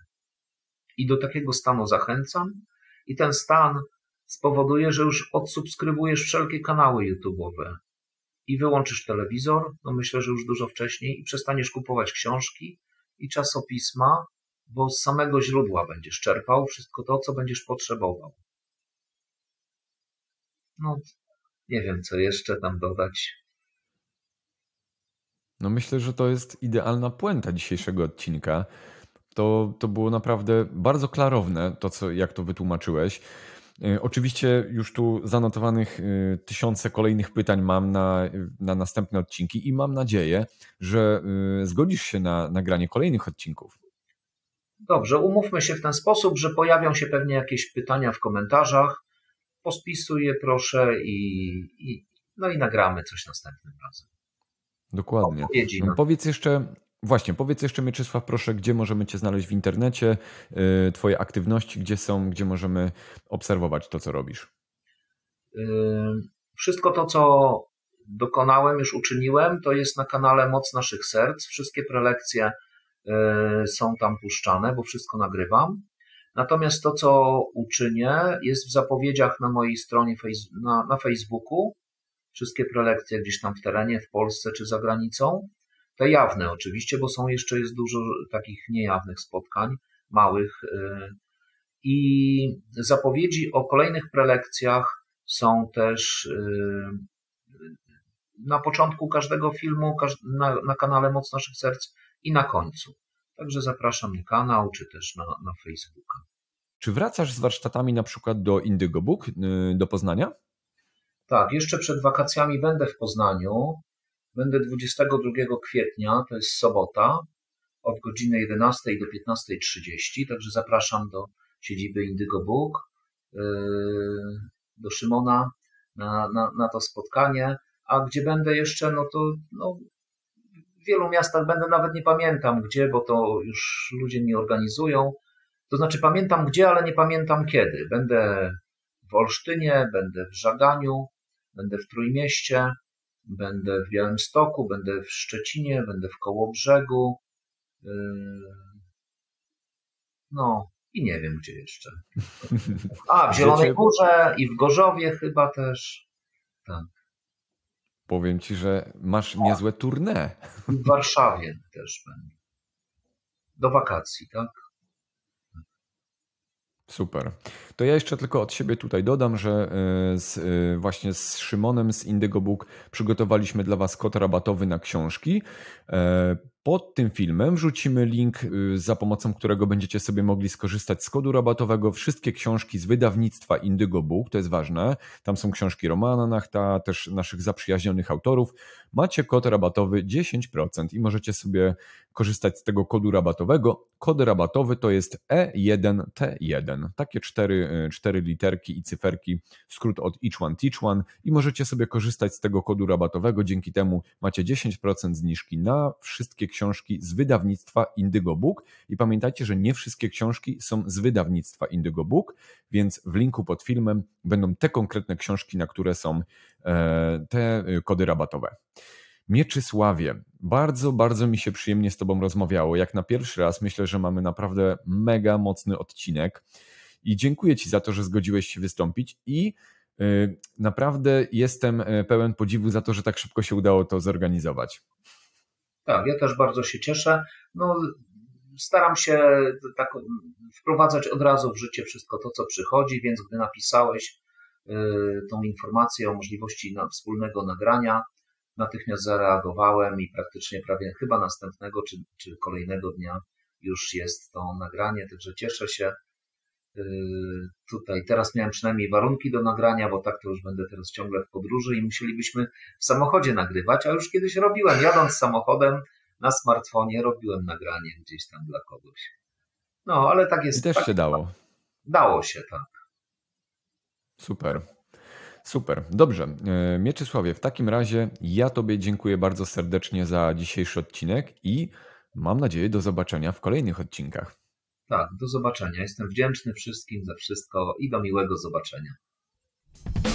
I do takiego stanu zachęcam i ten stan spowoduje, że już odsubskrybujesz wszelkie kanały YouTube'owe i wyłączysz telewizor, no myślę, że już dużo wcześniej, i przestaniesz kupować książki i czasopisma, bo z samego źródła będziesz czerpał wszystko to, co będziesz potrzebował. No, nie wiem, co jeszcze tam dodać. No myślę, że to jest idealna puenta dzisiejszego odcinka. To było naprawdę bardzo klarowne, jak to wytłumaczyłeś. Oczywiście już tu zanotowanych tysiące kolejnych pytań mam na następne odcinki i mam nadzieję, że zgodzisz się na nagranie kolejnych odcinków. Dobrze, umówmy się w ten sposób, że pojawią się pewnie jakieś pytania w komentarzach. Pospisuj je proszę i nagramy coś następnym razem. Dokładnie. Powiedz jeszcze, Mieczysław, proszę, gdzie możemy cię znaleźć w internecie, twoje aktywności, gdzie możemy obserwować to, co robisz. Wszystko to, co dokonałem, już uczyniłem, to jest na kanale Moc Naszych Serc. Wszystkie prelekcje są tam puszczane, bo wszystko nagrywam. Natomiast to, co uczynię, jest w zapowiedziach na mojej stronie na Facebooku. Wszystkie prelekcje gdzieś tam w terenie, w Polsce czy za granicą. Te jawne oczywiście, bo jest dużo takich niejawnych spotkań, małych. I zapowiedzi o kolejnych prelekcjach są też na początku każdego filmu, na kanale Moc Naszych Serc i na końcu. Także zapraszam na kanał, czy też na Facebooka. Czy wracasz z warsztatami na przykład do Indigo Book, do Poznania? Tak, jeszcze przed wakacjami będę w Poznaniu. Będę 22 kwietnia, to jest sobota, od godziny 11 do 15:30, także zapraszam do siedziby Indigo Book, do Szymona na to spotkanie. A gdzie będę jeszcze, w wielu miastach będę, nawet nie pamiętam gdzie, bo to już ludzie mi organizują, To znaczy pamiętam gdzie, ale nie pamiętam kiedy. Będę w Olsztynie, będę w Żaganiu, będę w Trójmieście, będę w Białymstoku, będę w Szczecinie, będę w Kołobrzegu. No i nie wiem gdzie jeszcze. A, w Zielonej Górze i w Gorzowie chyba też. Tak. Powiem ci, że masz niezłe tournée. W Warszawie też będę. Do wakacji, tak? Super. To ja jeszcze tylko od siebie tutaj dodam, że właśnie z Szymonem z Indigo Book przygotowaliśmy dla Was kod rabatowy na książki. Pod tym filmem wrzucimy link, za pomocą którego będziecie sobie mogli skorzystać z kodu rabatowego. Wszystkie książki z wydawnictwa Indigo Book, to jest ważne. Tam są książki Romana Nachta, też naszych zaprzyjaźnionych autorów. Macie kod rabatowy 10% i możecie sobie korzystać z tego kodu rabatowego. Kod rabatowy to jest E1T1. Takie cztery literki i cyferki, skrót od Each One Teach One i możecie sobie korzystać z tego kodu rabatowego. Dzięki temu macie 10% zniżki na wszystkie książki z wydawnictwa Indigo Book i pamiętajcie, że nie wszystkie książki są z wydawnictwa Indigo Book, więc w linku pod filmem będą te konkretne książki, na które są te kody rabatowe. Mieczysławie, bardzo, bardzo mi się przyjemnie z Tobą rozmawiało. Jak na pierwszy raz myślę, że mamy naprawdę mega mocny odcinek i dziękuję Ci za to, że zgodziłeś się wystąpić i naprawdę jestem pełen podziwu za to, że tak szybko się udało to zorganizować. Tak, ja też bardzo się cieszę. No, staram się tak wprowadzać od razu w życie wszystko to, co przychodzi, więc gdy napisałeś tą informację o możliwości wspólnego nagrania, natychmiast zareagowałem i praktycznie prawie chyba następnego czy kolejnego dnia już jest to nagranie, także cieszę się. Tutaj teraz miałem przynajmniej warunki do nagrania, bo tak to już będę teraz ciągle w podróży i musielibyśmy w samochodzie nagrywać, a już kiedyś robiłem, jadąc samochodem na smartfonie robiłem nagranie gdzieś tam dla kogoś. No, ale tak jest. I też tak, się dało. Dało się, tak. Super. Super, dobrze. Mieczysławie, w takim razie ja Tobie dziękuję bardzo serdecznie za dzisiejszy odcinek i mam nadzieję do zobaczenia w kolejnych odcinkach. Tak, do zobaczenia. Jestem wdzięczny wszystkim za wszystko i do miłego zobaczenia.